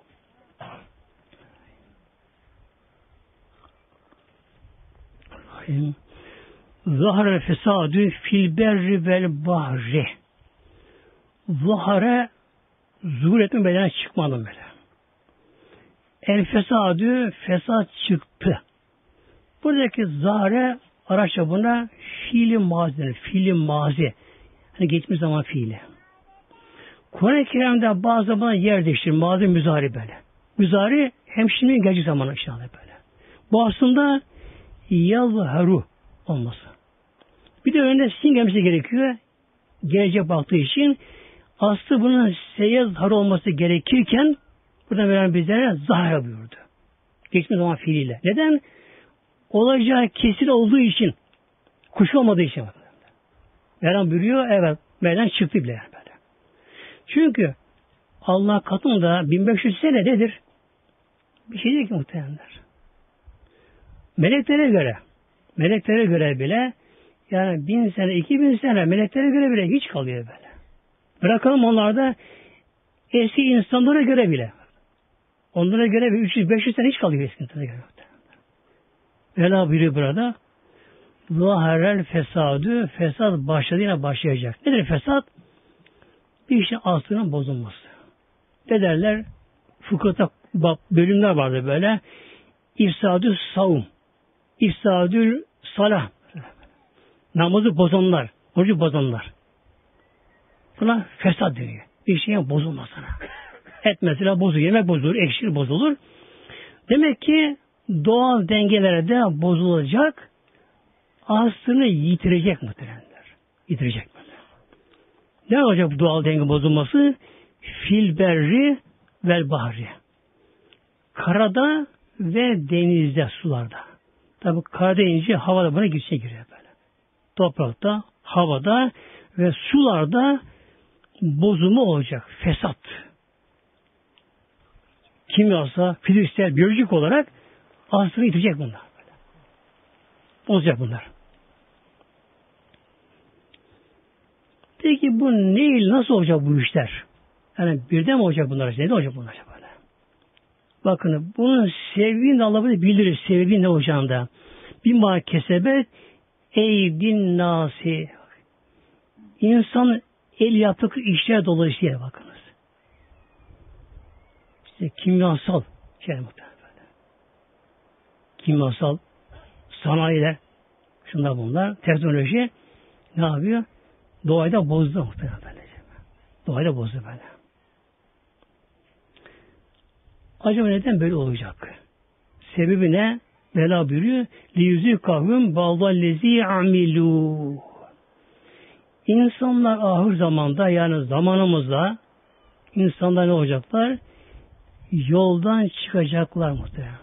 Zahare fesadü fil berri vel bahri. Zahare zuhur etme bedene çıkmadım böyle. El fesadü fesat çıktı. Buradaki zahare Arapça buna fiili mazi denir. Fiili mazi. Hani geçmiş zaman fiili. Kur'an-ı Kerim'de bazı zaman yer değiştirir. Mazi müzari böyle. Müzari hem şimdi gelecek zamanı inşallah böyle. Bu aslında yalharu olması. Bir de önünde sin gelmesi gerekiyor. Gelecek baktığı için aslı bunun seyyazhar olması gerekirken burada veren bizlere zahara buyurdu. Geçmiş zaman fiiliyle. Neden? Olacağı kesin olduğu için. Kuş olmadığı için. Mevlam buyuruyor. Evet. Mevlam çıktı bile. Böyle. Çünkü Allah katında bin beş yüz sene nedir? Bir şey değil ki muhtemelenler. Meleklere göre, meleklere göre bile yani bin sene, iki bin sene meleklere göre bile hiç kalıyor böyle. Bırakalım onlarda eski insanlara göre bile. Onlara göre bir üç yüz beş yüz sene hiç kalıyor eski insanlara göre. Vela biri burada zaharel fesadü, fesat başladı yine başlayacak. Nedir fesat? Bir işin aslının bozulması. Ne derler? Fıkıhta bölümler vardı böyle. İfsadü savun, ifsadül salah, namazı bozanlar, orucu bozanlar. Buna fesat deniyor. Bir şeyin bozulmasına. Et mesela bozulur, yemek bozulur, ekşir bozulur. Demek ki doğal dengelere de bozulacak, aslını yitirecek muhtemelenler. Yitirecek böyle. Ne olacak bu doğal denge bozulması? Fil berri vel bahri. Karada ve denizde, sularda. Tabi kara deyince havada buna gitse giriyor böyle. Toprakta, havada ve sularda bozulma olacak. Fesat. Kimyasal, fiziksel, biyolojik olarak aslını yitirecek bunlar. Böyle. Bozacak bunlar. Peki bu ne, nasıl olacak bu işler? Yani birden mi olacak bunlar? Neden olacak bunlar böyle? Bakın bunun sebebini de Allah bilir. Sebebi ne olacağında. Bima kesebet eydin nasi. İnsan el yaptığı işler dolayısıyla bakınız. İşte kimyasal şey muhtemelen böyle. Kimyasal sanayiler, şunlar bunlar, teknoloji ne yapıyor? Doğayı da bozdu muhtemelen böyle. Doğayı da bozdu böyle. Acaba neden böyle olacak? Sebebi ne? Mevla buyuruyor. Liyüzü kavim baldallezi amilu. İnsanlar ahir zamanda yani zamanımızda insanlar ne olacaklar? Yoldan çıkacaklar muhtemelenler.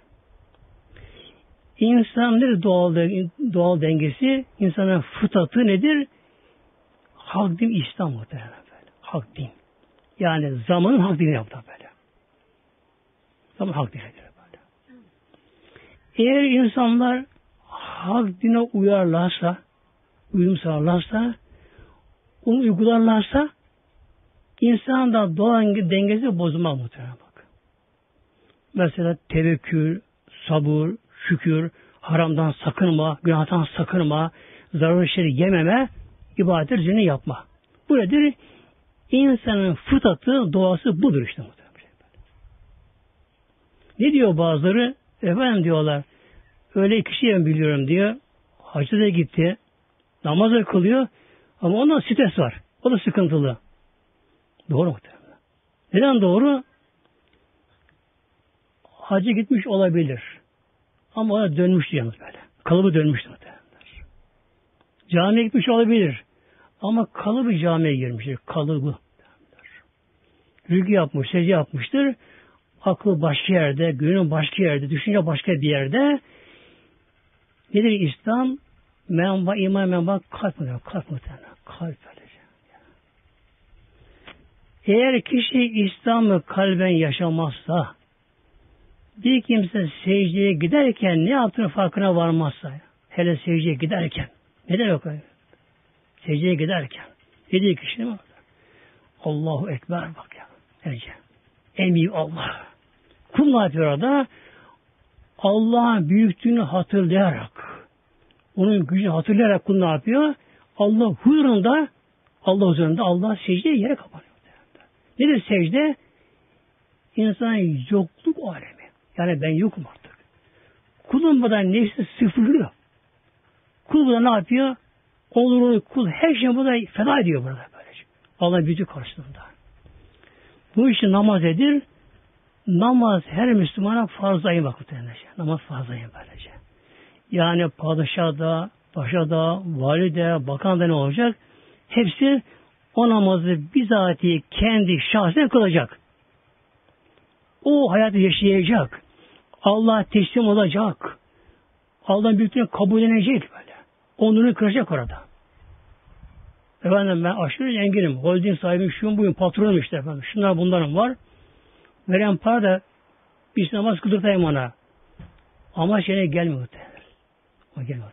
İnsan nedir doğal, doğal dengesi? İnsanın fıtratı nedir? Hak din İslam muhtemelen böyle. Hak din. Yani zamanın hak dini yaptı böyle. Zaman hak dinidir böyle. Eğer insanlar hak dine uyarlarsa, uyum sağlarsa, onu uygularlarsa insan da doğan dengesi bozulmaz muhtemelen bak. Mesela tevekkül, sabır, şükür, haramdan sakınma, günahtan sakınma, zararlı şeyleri yememe, ibadet üzerine yapma. Bu nedir? İnsanın fıtratı, doğası budur işte muhtemelen. Ne diyor bazıları? Efendim diyorlar, öyle kişiyi biliyorum diyor, hacca da gitti, namaz da kılıyor, ama ondan stres var. O da sıkıntılı. Doğru muhtemelen. Neden doğru? Hacca gitmiş olabilir. Ama ona dönmüştü yalnız böyle. Kalıbı dönmüştü muhtemelen. Camiye gitmiş olabilir. Ama kalıbı camiye girmiştir. Kalıbı. Rükû yapmış, secde yapmıştır. Aklı başka yerde, gönlün başka yerde, düşünce başka bir yerde. Nedir İslam? Menba, iman, menba, kalp mı? Kalp muhtemelen. Kalp böylece. Eğer kişi İslam'ı kalben yaşamazsa, bir kimse secdeye giderken ne yaptığını farkına varmazsa, hele secdeye giderken, neden yok öyle? Secdeye giderken, dediği kişi mi? Allahu Ekber bak ya. Önce. En büyük Allah. Kul ne yapıyor orada? Allah'ın büyüklüğünü hatırlayarak, onun gücünü hatırlayarak kul ne yapıyor? Allah huzurunda, Allah huzurunda Allah secdeye yere kapanıyor. Nedir secde? İnsanın yokluk alemi. Yani ben yokum artık. Kulun buradan nefsi sıfırlıyor. Kul burada ne yapıyor? Olur kul her şeyi burada feda ediyor burada böylece. Allah gücü karşılığında. Bu işi namaz edir. Namaz her Müslümana farz ayı vakit denir. Namaz farz ayı böylece. Yani padişah da, paşa da, valide, bakan da ne olacak? Hepsi o namazı bizatihi kendi şahsen kılacak. O hayatı yaşayacak. Allah'a teslim olacak. Allah'ın büyüklüğünü kabullenecek böyle. Onurunu kıracak orada. Efendim ben aşırı zenginim. Holding sahibim, şuyum buyum, patronum işte efendim. Şunlar bunların var. Veren para da bir namaz kıldırtayım ona. Ama şeyine gelmiyor. O gelmiyor.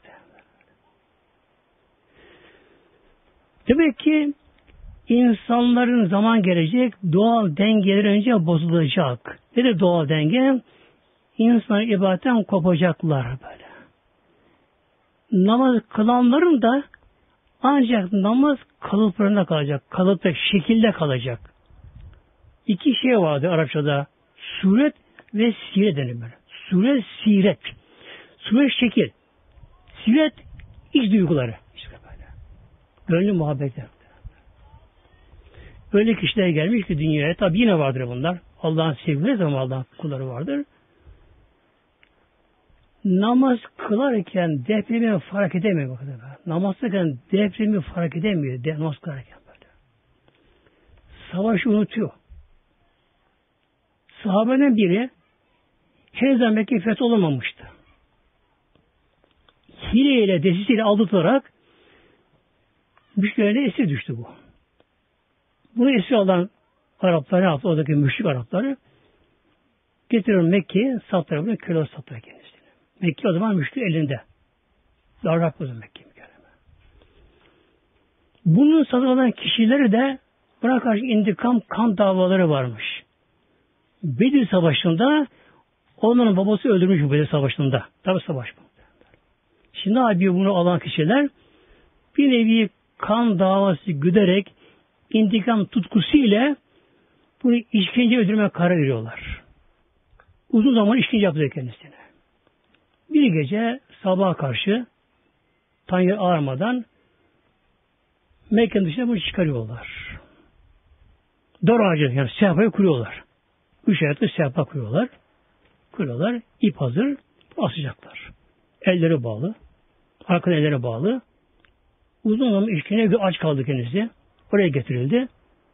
Demek ki insanların zaman gelecek, doğal dengeleri önce bozulacak. Ne de doğal denge? İnsan ibadetten kopacaklar böyle. Namaz kılanların da ancak namaz kalıplarında kalacak. Kalıpta, şekilde kalacak. İki şey vardı Arapçada. Suret ve siret denir böyle. Suret, siret. Suret şekil. Siret iç duyguları. İşte böyle. Gönlü muhabbeti. Öyle kişiler gelmiş ki dünyaya. Tabi yine vardır bunlar. Allah'ın sevgili ama Allah'ın kulları vardır. Namaz kılarken depremi fark edemiyor. Bakın. Namaz kılarken depremi fark edemiyor. De, namaz kılarken böyle. Savaşı unutuyor. Sahabeden biri her zaman Mekke fethi olamamıştı. Hileyle, desisiyle aldatılarak müşriklere esir düştü bu. Bunu esir alan Araplar ne yaptı? Oradaki müşrik Arapları getiriyor Mekke'ye, sattılar bunu, köle sattılar kendisini. Mekke o zaman müşrik elinde. Darrak bozun Mekke mükerreme. Bunun satın alan kişileri de buna karşı intikam, kan davaları varmış. Bedir Savaşı'nda onların babası öldürmüş Bedir Savaşı'nda. Tabi savaş bu. Şimdi abi bunu alan kişiler bir nevi kan davası güderek intikam tutkusu ile bunu işkence öldürmeye karar veriyorlar. Uzun zaman işkence yapıyor kendisine. Bir gece sabaha karşı Tanrı ağarmadan Mekke'nin dışına bunu çıkarıyorlar. Dar ağacı yani sehpayı kuruyorlar. Üç ayaklı sehpa kuruyorlar. Kuruyorlar. İp hazır. Asacaklar. Elleri bağlı. Arkadan elleri bağlı. Uzun zaman işkence aç kaldı kendisi. Oraya getirildi.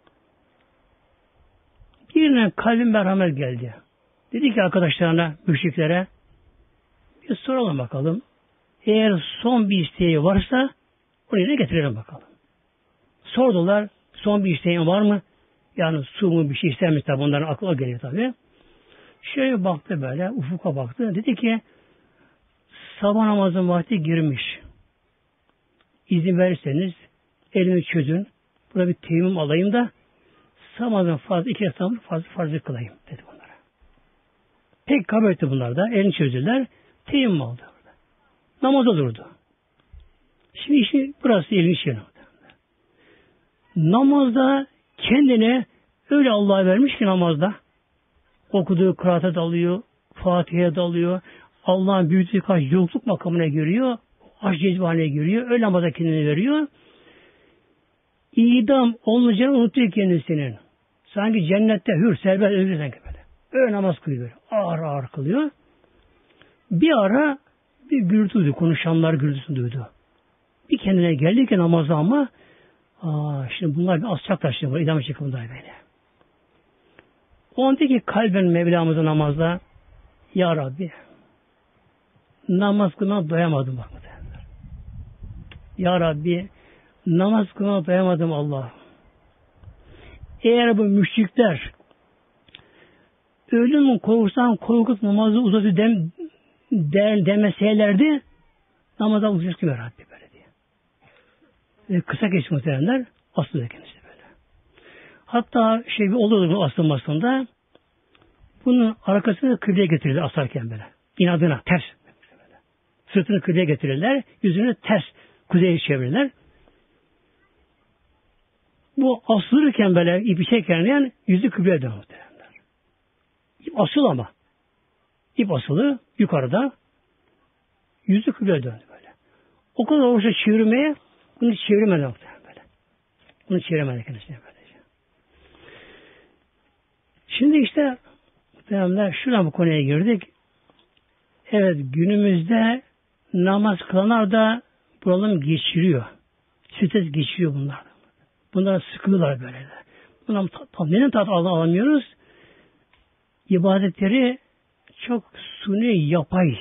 Birine kalbin merhamet geldi. Dedi ki arkadaşlarına, müşriklere bir soralım bakalım. Eğer son bir isteği varsa oraya da getirelim bakalım. Sordular. Son bir isteğin var mı? Yani su mu bir şey ister mi? Tabi onların aklıma geliyor tabi. Şöyle baktı böyle. Ufuka baktı. Dedi ki sabah namazın vakti girmiş. İzin verirseniz elimi çözün. Burada bir teyemmüm alayım da sabah namazın fazla iki rekatını fazla fazla kılayım dedi bunlara. Pek kabul etti bunlar da. Elini çözdüler. Teyemmüm aldı. Namaza durdu. Şimdi işi burası ilginç yer. Namazda kendine öyle Allah'a vermiş ki namazda okuduğu kıraata dalıyor, Fatiha'ya dalıyor, Allah'ın büyütüğü karşı yokluk makamına giriyor, aşk cezbhaneye giriyor, öyle namaza kendini veriyor. İdam olmayacağını unutuyor kendisinin. Sanki cennette hür, serbest, özgür sanki böyle. Öyle namaz kılıyor. Ağır ağır kılıyor. Bir ara bir gürültü duydu. Konuşanlar gürültüsünü duydu. Bir kendine geldi ki namazda ama aa, şimdi bunlar bir asacaklar şimdi. İdam çıkımda böyle. O andaki kalben Mevlamızın namazda Ya Rabbi namaz kılmaya doyamadım bak. Ya Rabbi namaz kılmaya doyamadım Allah. Eğer bu müşrikler ölümün korkusundan korkup namazı uzadı dem, der, demeselerdi namaza uzayacaktım Ya Rabbi böyle diye. Ve kısa geçmiş muhtemelenler asılıyor kendisi böyle. Hatta şey bir oldu asılmasında bunun arkasını kıbleye getirirler asarken böyle. İnadına ters. Böyle. Sırtını kıbleye getirirler. Yüzünü ters kuzeye çevirirler. Bu asılırken böyle ipi çekerken yüzü kıbleye dönüyor muhtemelenler. İp asıl ama. İp asılı yukarıda yüzü kıbleye döndü böyle. O kadar olursa çevirmeye bunu çevirmedi muhtemelen böyle. Bunu çevirmedi kendisine böylece. Şimdi işte muhtemelenler şuradan bu konuya girdik. Evet günümüzde namaz kılanlar da bunalım geçiriyor. Stres geçiriyor bunlar. Bunlar sıkılıyorlar böyle de. Bunlar tam neden tat alamıyoruz? İbadetleri çok suni yapay.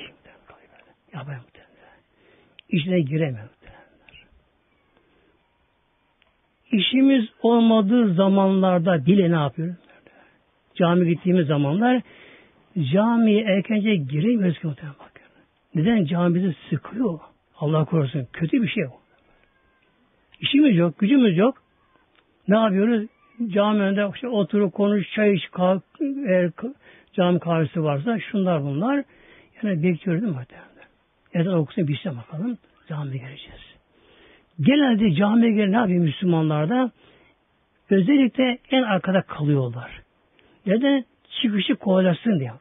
Yapay muhtemelen. İçine giremiyor muhtemelen. işimiz olmadığı zamanlarda bile ne yapıyoruz? Cami gittiğimiz zamanlar camiye erkence giremiyoruz ki muhtemelen bakın. Neden? Cami bizi sıkıyor. Allah korusun. Kötü bir şey o. İşimiz yok, gücümüz yok. Ne yapıyoruz? Cami önünde işte oturup konuş, çay iç, kalk, eğer cami kahvesi varsa şunlar bunlar. Yani bekliyoruz değil mi muhtemelen? Ezan okusun bir şey bakalım. Camiye gireceğiz. Genelde camiye giren ne yapıyor Müslümanlarda? Özellikle en arkada kalıyorlar. Neden? Çıkışı kolaylaşsın diye.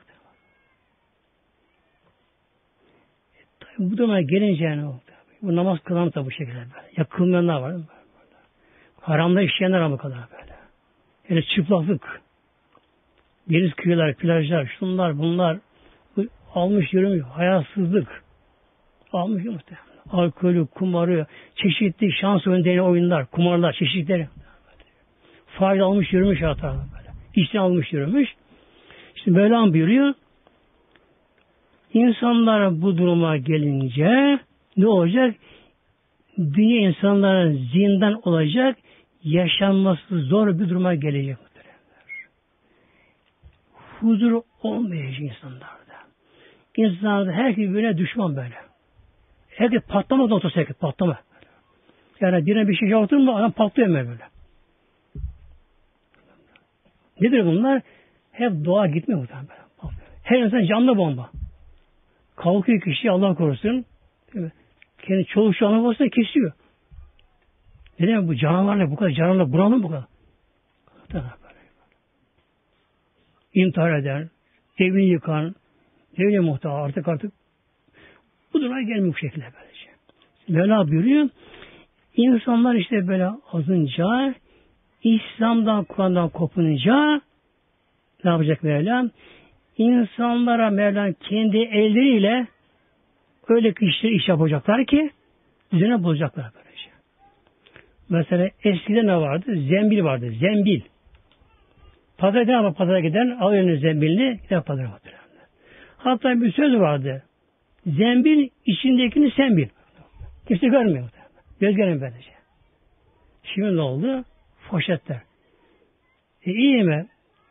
Tabii bu duruma gelince yani oldu. Bu namaz kılan da bu şekilde böyle. Ya kılmayanlar var mı? Haramda işleyenler ama kadar böyle. Yani çıplaklık. Deniz kıyılar, plajlar, şunlar bunlar. Bu almış yürümüyor. Hayasızlık. Almış muhtemelen. Alkolü, kumarı, çeşitli şans oyunu oyunlar, kumarlar, çeşitleri. Faiz almış yürümüş hatta böyle. İşten almış yürümüş. İşte Mevlam buyuruyor. İnsanlar bu duruma gelince ne olacak? Dünya insanların zindan olacak, yaşanması zor bir duruma gelecek. Huzur olmayacak insanlarda. İnsanlarda herkes birbirine düşman böyle. Herkes patlama da otursa herkes patlama. Yani birine bir şey yaptın mı adam patlıyor böyle. Nedir bunlar? Hep doğa gitmiyor muhtemelen. Her insan canlı bomba. Kalkıyor kişi Allah korusun. Değil mi? Kendi çoluk şu anı olsa kesiyor. Neden bu canavarla bu kadar canavarla buranın bu kadar? İntihar eder, evini yıkan, evine muhtaç artık artık bu duruma gelmiyor bu şekilde böylece. Mevla buyuruyor, insanlar işte böyle azınca, İslam'dan, Kur'an'dan kopununca ne yapacak Mevla? İnsanlara Mevla kendi elleriyle öyle işler iş yapacaklar ki düzene bozacaklar böylece. Mesela eskiden ne vardı? Zembil vardı. Zembil. Pazara ne yapar? Pazara giden al eline zembilini gider pazara götürür. Hatta bir söz vardı. Zembil içindekini sen bil. Kimse görmüyor. Göz görmüyor böylece. Şimdi ne oldu? Poşetler. E iyi mi?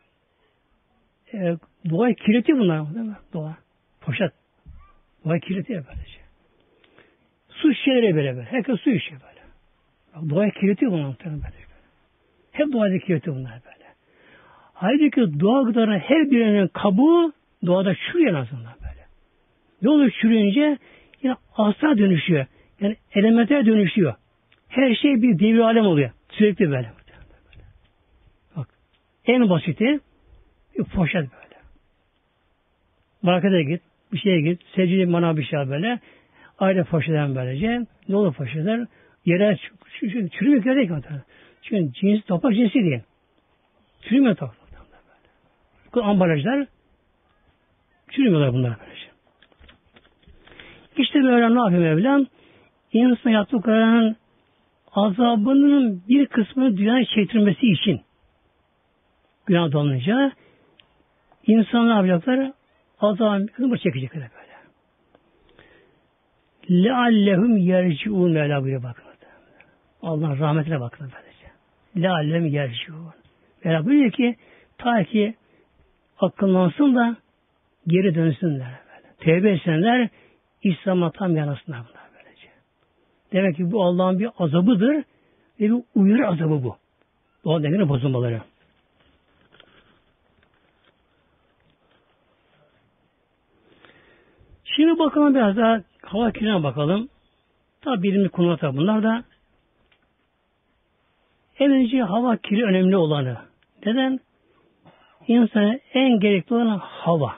E, doğa kirletiyor bunlar. Değil mi? Doğa. Poşet. Doğa kirletiyor böylece. Su şişeleri böyle böyle. Herkes su içiyor böyle. Doğa kirletiyor bunlar. Böyle. Hep doğada kirletiyor bunlar böyle. Halbuki doğa gıdaların her birinin kabuğu doğada çürüyor en azından böyle. Ne oluyor çürüyünce? Yine asla dönüşüyor. Yani elemente dönüşüyor. Her şey bir devri alem oluyor. Sürekli böyle. Bak. En basiti bir poşet böyle. Markete git. Bir şeye git. Secili manav bir şey böyle. Ayrı poşetten böylece. Ne olur poşetler? Yere çürümüyor gerek yok. Çünkü cins, toprak cinsi değil. Çürümüyor toprak. Bu ambalajlar çürümüyorlar bunlar böylece. İşte böyle ne yapıyor Mevlam? İnsan yaptıklarının azabının bir kısmını dünyaya çektirmesi için günah dolunca insan ne yapacaklar? Azabın bir kısmını çekecekler böyle. لَعَلَّهُمْ يَرْجِعُونَ Mevla buyuruyor bakın. Allah'ın rahmetine bakın böylece. لَعَلَّهُمْ يَرْجِعُونَ Mevla buyuruyor ki ta ki akıllansın da geri dönsünler böyle. Tevbe etsinler, İslam'a tam yanasınlar bunlar böylece. Demek ki bu Allah'ın bir azabıdır ve bir uyarı azabı bu. Doğa dengenin bozulmaları. Şimdi bakalım biraz daha hava kirliliğine bakalım. Tabi bilimli konular tabi bunlar da. En önce hava kirliliği önemli olanı. Neden? İnsana en gerekli olan hava.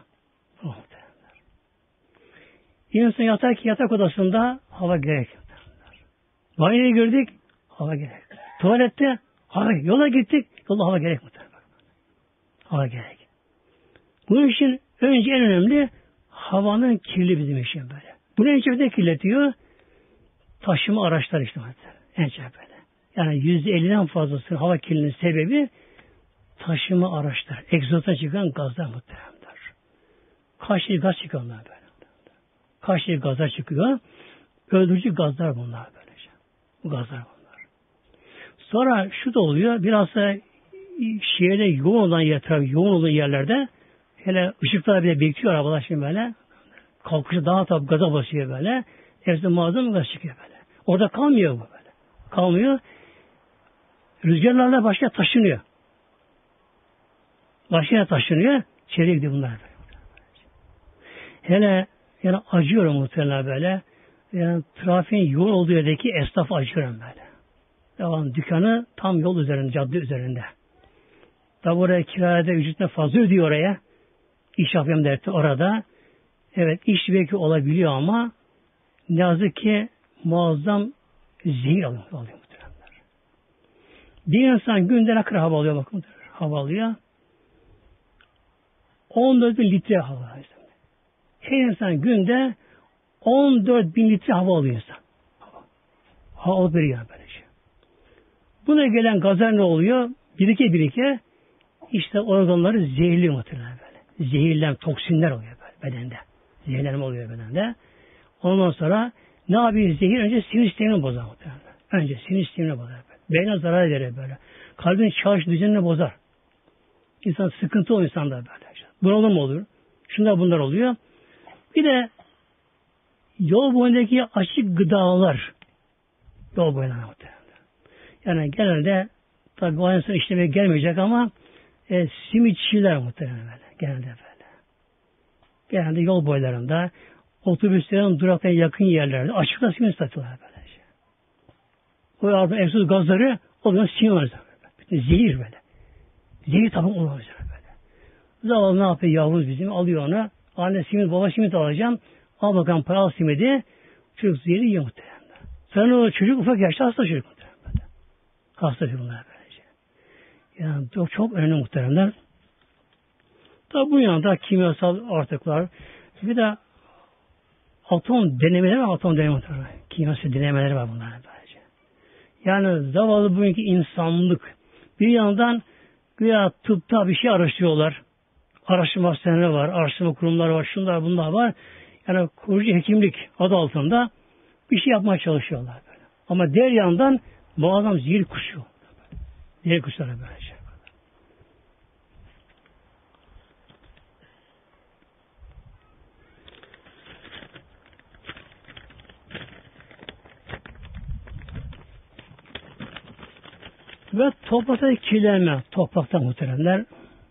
İnsan yatar ki yatak odasında hava gerek. Banyoya girdik, hava gerek. Tuvalette hava gerek. Yola gittik, yolda hava gerek. Hava gerek. Bunun için önce en önemli havanın kirli bizim için böyle. Bunu en çok da kirletiyor? Taşıma araçları işte. En çok böyle. Yani yüzde elliden fazlası hava kirliliğinin sebebi taşıma araçlar. Egzozdan çıkan gazlar muhtemelen. Kaç şey gaz çıkıyor onlar böyle. Kaç şey gazlar çıkıyor. Öldürücü gazlar bunlar böylece. Bu gazlar bunlar. Sonra şu da oluyor. Biraz da şehirde yoğun olan yer, tabii yoğun olan yerlerde hele ışıklar bile bekliyor arabalar şimdi böyle. Kalkışı daha tabi gaza basıyor böyle. Hepsi muazzam gaz çıkıyor böyle. Orada kalmıyor bu böyle. Kalmıyor. Rüzgarlarla başka taşınıyor. Başka taşınıyor. Çevreye gidiyor bunlar böyle. Hele yani acıyorum muhtemelen böyle. Yani trafiğin yoğun olduğu yerdeki esnaf acıyorum böyle. Devam dükkanı tam yol üzerinde, cadde üzerinde. Tabi oraya kirada ücretine fazla ödüyor oraya. İş yapıyorum derdi orada. Evet iş belki olabiliyor ama ne yazık ki muazzam zehir alıyor. alıyor Bir insan günde ne kadar hava alıyor bakın. Hava alıyor. on dört bin litre hava alıyor. Her insan günde on dört bin litre hava alıyor insan. Hava, hava alıp veriyor böyle şey. Buna gelen gazlar ne oluyor? Birike birike işte organları zehirliyor muhtemelen böyle. Zehirlen, toksinler oluyor böyle bedende. Zehirlenme oluyor bedende. Ondan sonra ne yapıyor zehir? Önce sinir sistemini bozar muhtemelen. Önce sinir sistemini bozar. Beyne zarar verir böyle. Kalbin çalışma düzenini bozar. İnsan sıkıntı oluyor insanda böyle. Bunalım olur. Şunlar bunlar oluyor. Bir de yol boyundaki açık gıdalar yol boyuna muhtemelen. Yani genelde tabi o insan işlemeye gelmeyecek ama e, simitçiler muhtemelen böyle. Genelde böyle. Genelde yol boylarında otobüslerin duraklarına yakın yerlerde açıkta simit satıyorlar böyle. O ardından egzoz gazları o zaman simit var. Zehir böyle. Zehir tabi olur böyle. Zavallı ne yapıyor yavrumuz bizim alıyor onu. Anne simit baba simit alacağım. Al bakalım para al simidi. Çocuk zehri yiyor muhtemelen. Sonra o çocuk ufak yaşta hasta çocuk muhtemelen. Hasta çocuk bunlar böylece. Yani çok, çok önemli muhtemelen. Tabi bu yanında kimyasal artıklar. Bir de atom denemeleri var. Atom denemeleri var. Kimyasal denemeleri var bunlar böylece. Yani zavallı bugünkü insanlık. Bir yandan güya tıpta bir şey araştırıyorlar. Araştırma hastaneleri var, araştırma kurumları var, şunlar bunlar var. Yani kurucu hekimlik adı altında bir şey yapmaya çalışıyorlar böyle. Ama diğer yandan bu adam zehir kuşuyor. Zehir kuşları böyle şey. Ve toprakta kirlenme, toprakta muhteremler.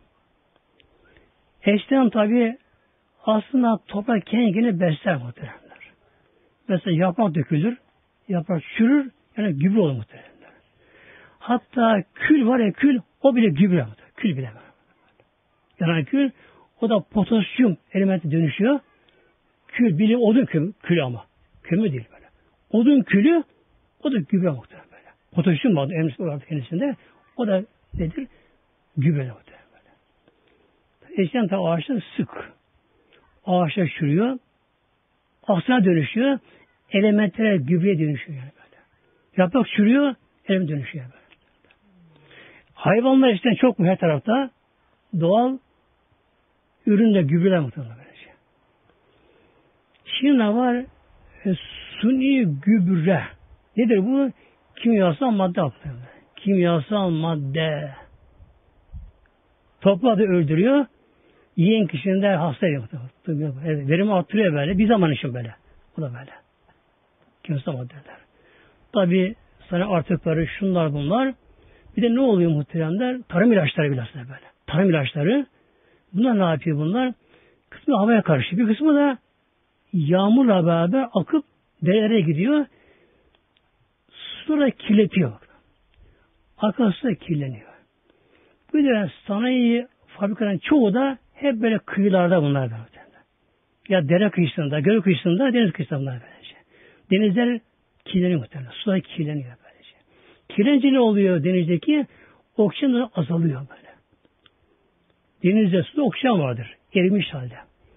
Eskiden tabi aslında toprak kendini besler muhteremler. Mesela yaprak dökülür, yaprak çürür, yani gübre olur muhteremler. Hatta kül var ya kül, o bile gübre muhteremler. Kül bile var. Yani kül, o da potasyum elementi dönüşüyor. Kül, bile odun kül, kül ama. Kömür değil böyle. Odun külü, o da gübre muhteremler böyle. Potasyum var elementi kendisinde, o da nedir? Gübre muhteremler. Eskiden tabi ağaçlar sık. Ağaçlar çürüyor. Aksına dönüşüyor. Elementlere gübreye dönüşüyor yani böyle. Yaprak çürüyor. Element dönüşüyor böyle. Hayvanlar eskiden çok mu her tarafta? Doğal ürünle gübreler muhtemelen böyle şey. Şimdi ne var? E, suni gübre. Nedir bu? Kimyasal madde. Kimyasal madde. Toprağı da öldürüyor. Yiyen kişinin de hasta ediyor. Evet, verimi arttırıyor böyle. Bir zaman için böyle. O da böyle. Kimyasal maddeler. Tabi sana artıkları şunlar bunlar. Bir de ne oluyor muhteremler? Tarım ilaçları bilhassa böyle. Tarım ilaçları. Bunlar ne yapıyor bunlar? Kısmı havaya karşı. Bir kısmı da yağmurla beraber akıp derelere gidiyor. Sonra kirletiyor. Akarsu da kirleniyor. Bir de sanayi fabrikaların çoğu da hep böyle kıyılarda bunlar böyle. Ya dere kıyısında, göl kıyısında, deniz kıyısında bunlar böylece. Denizler kirleniyor muhtemelen. Sular kirleniyor böylece. Kirlenince ne oluyor denizdeki? Oksijen azalıyor böyle. Denizde suda oksijen vardır. Erimiş halde.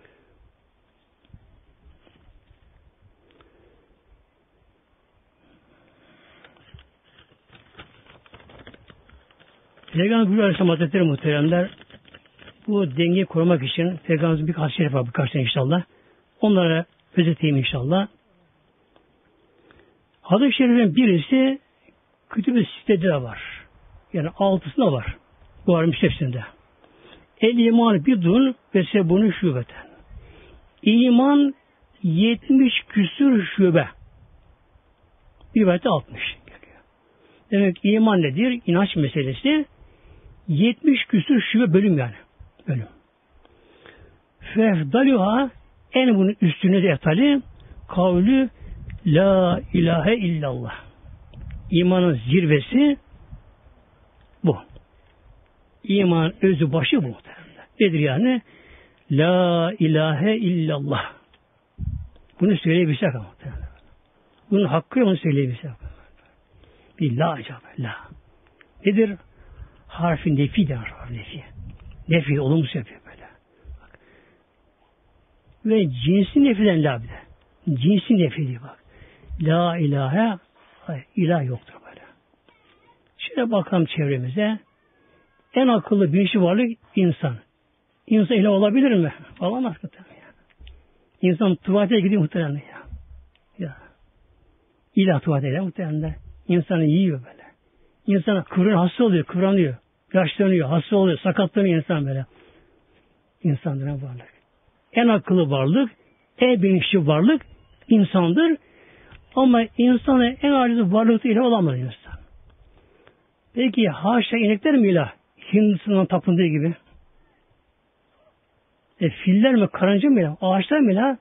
Peygamber buyuruyor Aleyhisselam Hazretleri muhteremler, bu dengeyi korumak için Peygamberimizin birkaç şey var, birkaç şey inşallah. Onlara özeteyim inşallah. Hadis-i şerifin birisi Kütüb-i Sitte'de de var. Yani altısında var. Bu armış hepsinde. El iman bidun ve sebunu şubeten. İman yetmiş küsür şube. Bir rivayette altmış geliyor. Demek ki iman nedir? İnanç meselesi. yetmiş küsür şube bölüm yani. Bölüm. Fefdaluha en bunun üstüne de etali kavlü la ilahe illallah. İmanın zirvesi bu. İman özü başı bu. Nedir yani? La ilahe illallah. Bunu söyleyebilsek ama. Bunun hakkı onu söyleyebilsek. Bir la acaba. La. Nedir? Harfi nefi der. Nefi. Nefi olumsuz yapıyor böyle. Bak. Ve cinsi nefiden la bir de. Cinsi nefi diyor bak. La ilahe hayır, ilah yoktur böyle. Şöyle bakalım çevremize. En akıllı bilinçli varlık insan. İnsan ilah olabilir mi? Olamaz muhtemelen. İnsan tuvalete gidiyor muhtemelen ya. Ya. İlah tuvalete gidiyor muhtemelen. İnsanı yiyor böyle. İnsan kıvran hasta oluyor, kıvranıyor. Yaşlanıyor, hasta oluyor, sakatlanıyor insan böyle. İnsandır en varlık. En akıllı varlık, en bilinçli varlık insandır. Ama insanın en aciz varlığı ilah olamaz insan. Peki haşa inekler mi ilah? Hindistan'ın tapındığı gibi. E, filler mi, karınca mı ilah? Ağaçlar mı ilah?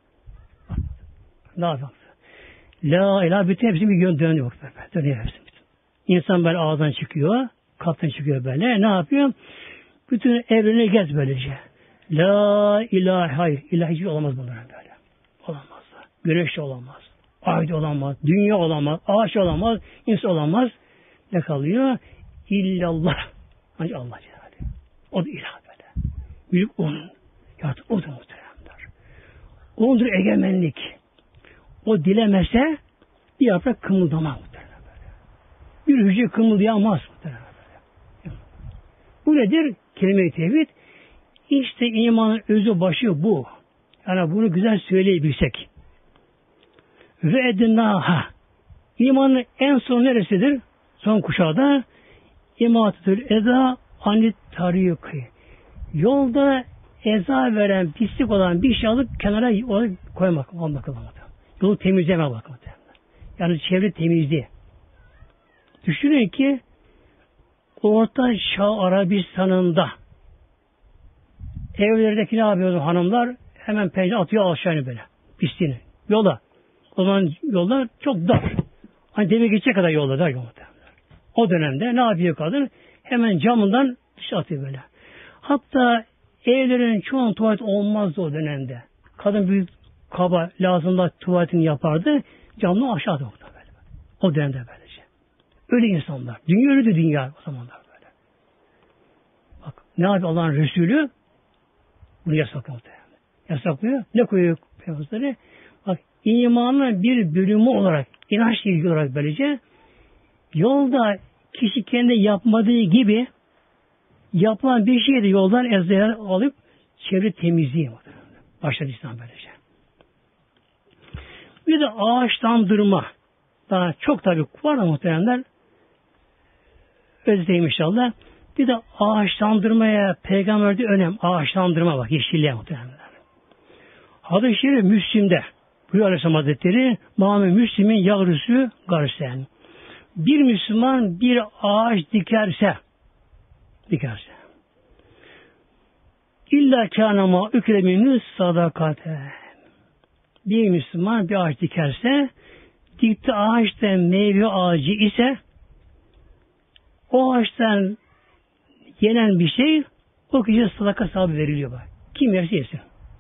Ne yapalım? La ilah bütün hepsi bir yön dönüyor. Dönüyor hepsi. İnsan böyle ağzından çıkıyor, kaptan çıkıyor böyle. Ne yapıyor? Bütün evreni gez böylece. La ilahe hayır. İlah hiç olamaz bunlar böyle. Olamaz. Güneş de olamaz. Ay da olamaz. Dünya olamaz. Ağaç olamaz. İnsan olamaz. Ne kalıyor? İllallah. Ancak Allah Celle. O da ilah böyle. Büyük onun. Ya o da muhteremdir. O'ndur egemenlik. O dilemese bir yaprak kımıldamaz muhterem böyle. Bir hücre kımıldayamaz muhterem böyle. Bu nedir? Kelime-i tevhid. İşte imanın özü başı bu. Yani bunu güzel söyleyebilsek. Ve ednâha. İmanın en son neresidir? Son kuşağda İmâtetül eza anit tarîkî. Yolda eza veren, pislik olan bir şey alıp kenara koymak. Almak almak. Yolu temizleme bakmak. Yani çevre temizliği. Düşünün ki Orta Çağ Arabistan'ında evlerdeki ne yapıyordu hanımlar? Hemen pencere atıyor aşağıya böyle. Pisliğini. Yola. O zaman yollar çok dar. Hani deve geçecek kadar yolda dar yolda. O dönemde ne yapıyor kadın? Hemen camından dışarı atıyor böyle. Hatta evlerin çoğun tuvalet olmazdı o dönemde. Kadın büyük kaba lazımda tuvaletini yapardı. Camdan aşağı atıyordu böyle. O dönemde böylece. Öyle insanlar. Dünya öyleydi dünya o zamanlar böyle. Bak ne yapıyor Allah'ın Resulü? Bunu yasaklıyor. Yasaklıyor. Ne koyuyor Peygamberleri? Bak imanın bir bölümü olarak, inançla ilgili olarak böylece yolda kişi kendi yapmadığı gibi yapılan bir şeyi de yoldan ezber alıp çevre temizliği başladı İslam böylece. Bir de ağaçlandırma. Daha çok tabii var da muhtemelenler özeteyim inşallah. Bir de ağaçlandırmaya peygamberde önem. Ağaçlandırma bak. Yeşilliğe muhtemelenler. Hadis-i Şerif Müslim'de buyuruyor Aleyhisselam Hazretleri Muhammed Müslim'in yavrusu garsen. Bir Müslüman bir ağaç dikerse dikerse İlla kânema ükreminü sadakate. Bir Müslüman bir ağaç dikerse dikti ağaçta meyve ağacı ise o ağaçtan yenen bir şey o kişiye sadaka sahibi veriliyor bak. Kim yerse yesin.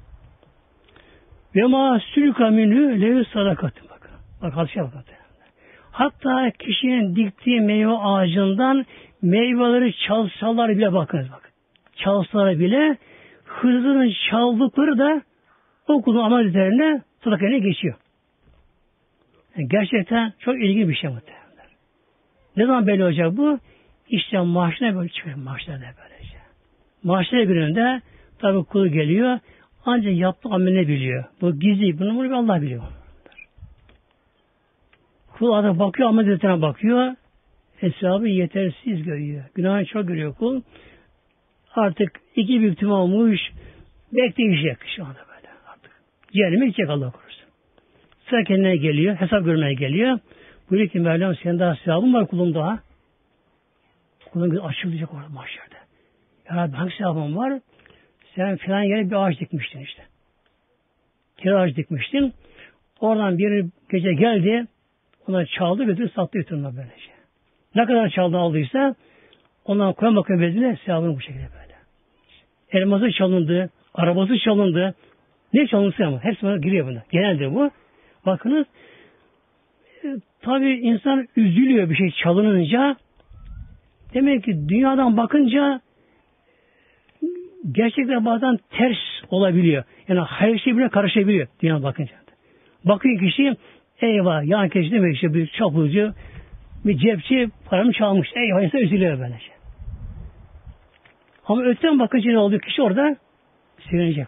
Ve ma sülka minhü lehu sadakatı bak. Bak hadise bak. Hatta kişinin diktiği meyve ağacından meyveleri çalsalar bile bakınız bak. Çalsalar bile hırsızın çaldıkları da o kulun amel üzerine sadakayla geçiyor. Yani gerçekten çok ilginç bir şey muhtemelen. Ne zaman belli olacak bu? İşte maaşına böyle çıkıyor. Maaşına da böylece. Maaşına gününde tabi kulu geliyor. Ancak yaptığı amelini biliyor. Bu gizli. Bunu, bunu Allah biliyor. Kul adam bakıyor, amel defterine bakıyor. hesabı yetersiz görüyor. Günahı çok görüyor kul. Artık iki büyüktüm olmuş. Bekleyecek şu anda böyle artık. Cehenneme gidecek Allah korusun. Sıra kendine geliyor. Hesap görmeye geliyor. Buyuruyor ki Mevlam senin daha sevabın var kulum daha. Kulun gözü açılacak orada mahşerde. Ya Rabbi hangi sevabın var? Sen filan yere bir ağaç dikmiştin işte. Kira ağaç dikmiştin. Oradan bir gece geldi. Ona çaldı götürüp sattı götürme böylece. Ne kadar çaldı aldıysa ondan koyan bakıyor bezine sevabını bu şekilde böyle. Elması çalındı, arabası çalındı. Ne çalınsa ama hepsi bana giriyor buna. Genelde bu. Bakınız e, tabi insan üzülüyor bir şey çalınınca. Demek ki dünyadan bakınca gerçekten bazen ters olabiliyor. Yani her şey bile karışabiliyor dünyadan bakınca. Bakıyor kişi eyvah yan kişi demek işte bir çapulcu bir cepçi paramı çalmış. Eyvah insan üzülüyor böylece. Ama öten bakınca ne oluyor? Kişi orada sevinecek.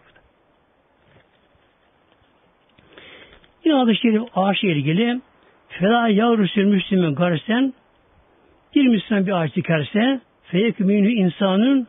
Yine adı şerif ağaçla ilgili Fela yavrusu Müslüman garsen bir Müslüman bir ağaç dikerse feyekümünü insanın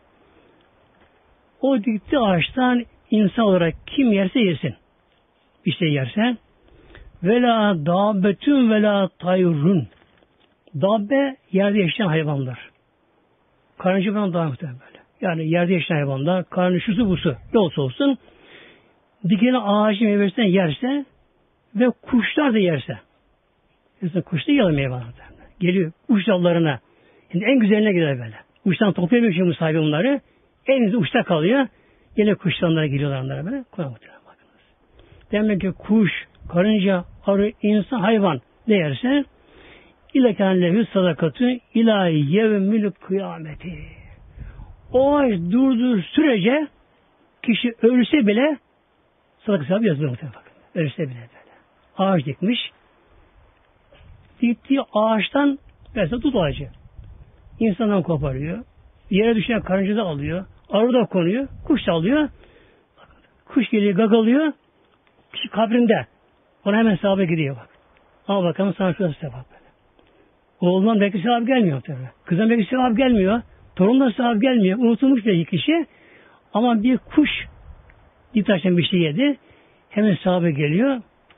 o dikti ağaçtan insan olarak kim yerse yesin. Bir şey yerse vela dabbetün vela tayrun dabbe yerde yaşayan hayvanlar. Karınca falan daha muhtemelen böyle. Yani yerde yaşayan hayvanlar, karnı şusu busu ne olsa olsun dikeni ağacın meyvesinden yerse ve kuşlar da yerse. Mesela kuş da yiyor meyvelerden. Geliyor uç dallarına. Yani en güzeline gider böyle. Uçtan toplayamıyor şimdi sahibi bunları. En güzel uçta kalıyor. Yine kuşlarına geliyorlar onlara böyle. Bakınız. Demek ki kuş, karınca, arı, insan, hayvan ne yerse İleken lehü sadakatü ilahi yevmül kıyameti. O ağaç durduğu sürece kişi ölse bile sadaka sahibi yazılır muhtemelen. Ölse bile böyle. Ağaç dikmiş. Diktiği ağaçtan mesela dut ağacı. İnsandan koparıyor. Yere düşen karınca da alıyor. Arı da konuyor. Kuş da alıyor. Kuş geliyor gagalıyor. Kişi kabrinde. Ona hemen sahabe gidiyor bak. Ama bakalım sana şurası sevap böyle. Oğlundan belki sevap gelmiyor tabii. Kızdan belki sevap gelmiyor. Torundan sevap gelmiyor. Unutulmuş belki kişi. Ama bir kuş bir taştan bir şey yedi. Hemen sahabe geliyor.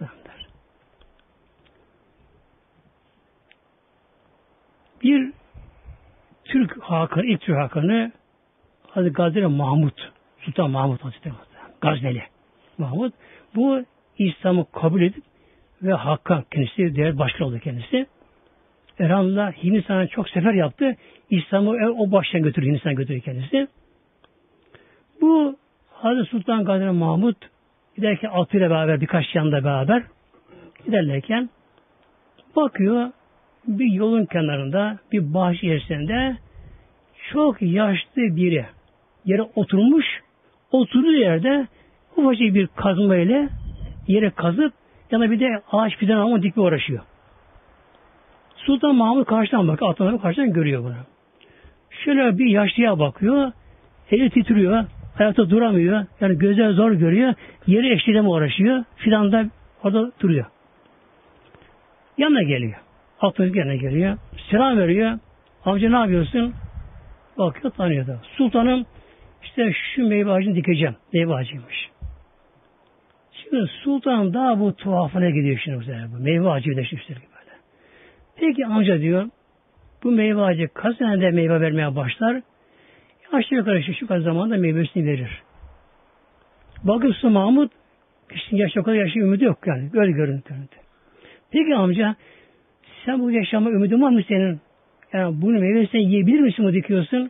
Bir Türk Hakanı, ilk Türk Hakanı Hazreti Gazneli Mahmut. Sultan Mahmut Hazretleri. Gazneli Mahmut. Bu İslam'ı kabul edip ve Hakan kendisi, devlet başkanı oldu kendisi. Elhamdülillah Hindistan'a çok sefer yaptı. İslam'ı o baştan götürdü, Hindistan'a götürdü kendisi. Bu Hazreti Sultan Gazneli Mahmut giderken atıyla beraber, birkaç yanında beraber giderlerken bakıyor bir yolun kenarında, bir bahçe içerisinde çok yaşlı biri yere oturmuş, oturduğu yerde ufacık bir kazma ile yere kazıp yana bir de ağaç fidan alma dikme uğraşıyor. Sultan Mahmut karşıdan bakıyor, atlanıp karşıdan görüyor bunu. Şöyle bir yaşlıya bakıyor, eli titriyor, ayakta duramıyor, yani gözler zor görüyor, yeri eşliğine uğraşıyor, fidan da orada duruyor. Yanına geliyor. Atlanıp yanına geliyor, selam veriyor, amca ne yapıyorsun? Bakıyor, tanıyor da. Sultanım, işte şu meyve ağacını dikeceğim. Meyve ağacıymış. Şimdi sultan daha bu tuhafına gidiyor şimdi bu meyve ağacı birleşmiştir gibi böyle. Peki amca diyor, bu meyve ağacı kaç senede meyve vermeye başlar? Aşağı yukarı şu kadar zamanda meyvesini verir. Bakın Sultan Mahmut, işte yaş o kadar yaşı ümidi yok yani. Öyle görüntü. Peki amca, sen bu yaşama ümidin var mı senin? Yani bunu meyvesini yiyebilir misin o dikiyorsun?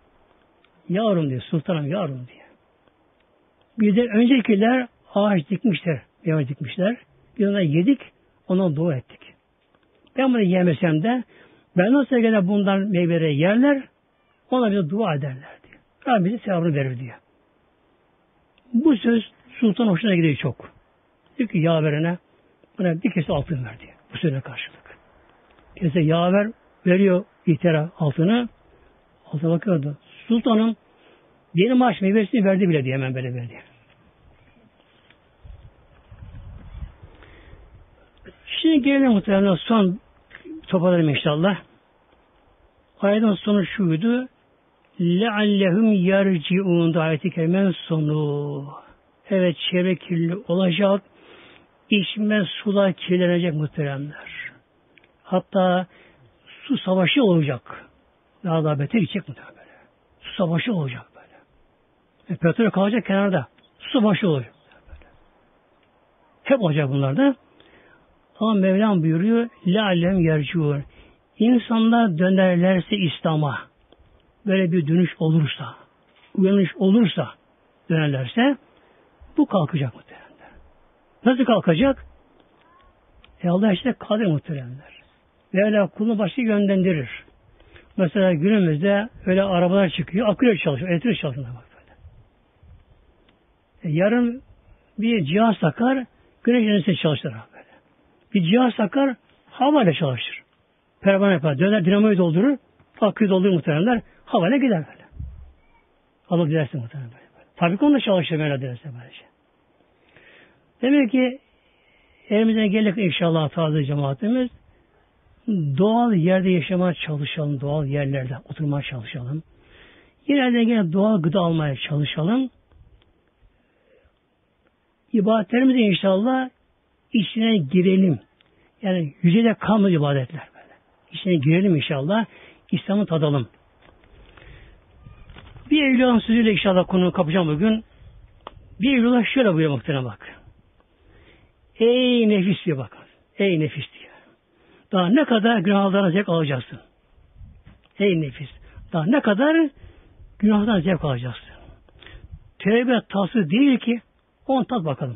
Yavrum diyor, sultanım yavrum diyor. Bir de öncekiler ağaç dikmişler, meyve dikmişler. Biz onları yedik, ona dua ettik. Ben bunu yemesem de ben nasıl gene bundan meyveleri yerler, ona bize dua ederler diyor. Rabbim bize sevabını verir diyor. Bu söz sultan hoşuna gidiyor çok. Diyor ki yaverine buna bir kese altın ver diyor. Bu söze karşılık. Kese yaver veriyor ihtira altını. Altına bakıyordu. Sultanım benim ağaç meyvesini verdi bile diye hemen böyle verdi. Şimdi gelelim muhtemelen son toparlayalım inşallah. Ayetin sonu şuydu. لَعَلَّهُمْ يَرْجِعُونَ ayet-i kerimenin sonu. Evet, çevre kirli olacak. İçme sular kirlenecek muhteremler. Hatta su savaşı olacak. Daha da beter gidecek muhterem böyle. Su savaşı olacak böyle. E, petrol kalacak kenarda. Su savaşı olacak böyle. Hep olacak bunlarda. Ama Mevlam buyuruyor لَعَلَّهُمْ يَرْجِعُونَ İnsanlar dönerlerse İslam'a, böyle bir dönüş olursa, uyanış olursa, dönerlerse, bu kalkacak muhteremler. Nasıl kalkacak? E Allah işte kadir muhteremler. Ve öyle kulunu başka yönlendirir. Mesela günümüzde öyle arabalar çıkıyor, aküyle çalışıyor, elektrik çalışıyor. Bak böyle. E yarın bir cihaz takar, güneş enerjisiyle çalıştırır böyle. Bir cihaz takar, havayla çalışır. Pervane yapar, döner, dinamoyu doldurur, aküyü doldurur muhteremler, havayla gider böyle. Allah dilersin muhteremler böyle. Tabii ki onunla çalışır böyle dilerse böylece. Demek ki elimizden gelecek inşallah taze cemaatimiz doğal yerde yaşamaya çalışalım, doğal yerlerde oturmaya çalışalım. Yine de yine doğal gıda almaya çalışalım. İbadetlerimizi inşallah içine girelim. Yani yüzeyde kalmadı ibadetler böyle. İçine girelim inşallah. İslam'ı tadalım. Bir Evliya'nın sözüyle inşallah konuyu kapacağım bugün. Bir Evliya şöyle buyuruyor muhtemelen bak. Ey nefis diyor bakın. Ey nefis diyor. Daha ne kadar günahlardan zevk alacaksın? Ey nefis. Daha ne kadar günahdan zevk alacaksın? Tevbe tatlı değil ki on tat bakalım.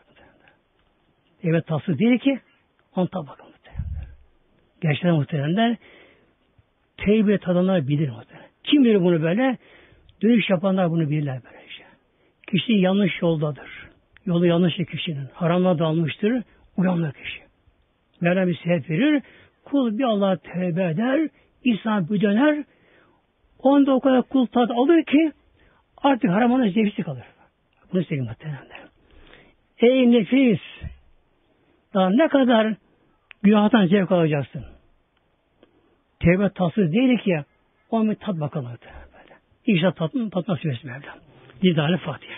Tevbe tatlı değil ki on tat bakalım. Gerçekten muhteremler tevbe tadanlar bilir muhterem. Kim bilir bunu böyle? Dönüş yapanlar bunu bilirler böylece. Kişi yanlış yoldadır. Yolu yanlış kişinin. Haramla dalmıştır. Uyanlar kişi. Mevlam bir sebep verir. Kul bir Allah'a tevbe eder. İslam bir döner. Onda o kadar kul tat alır ki artık haramına zevkli kalır. Bunu söyleyeyim muhteremler. Ey nefis! Daha ne kadar günahtan zevk alacaksın? Tevbe tatsız değil ki onun bir tat bakalım. Böyle. İnşallah tat, tat nasip etsin Mevlam. Dildane Fatiha.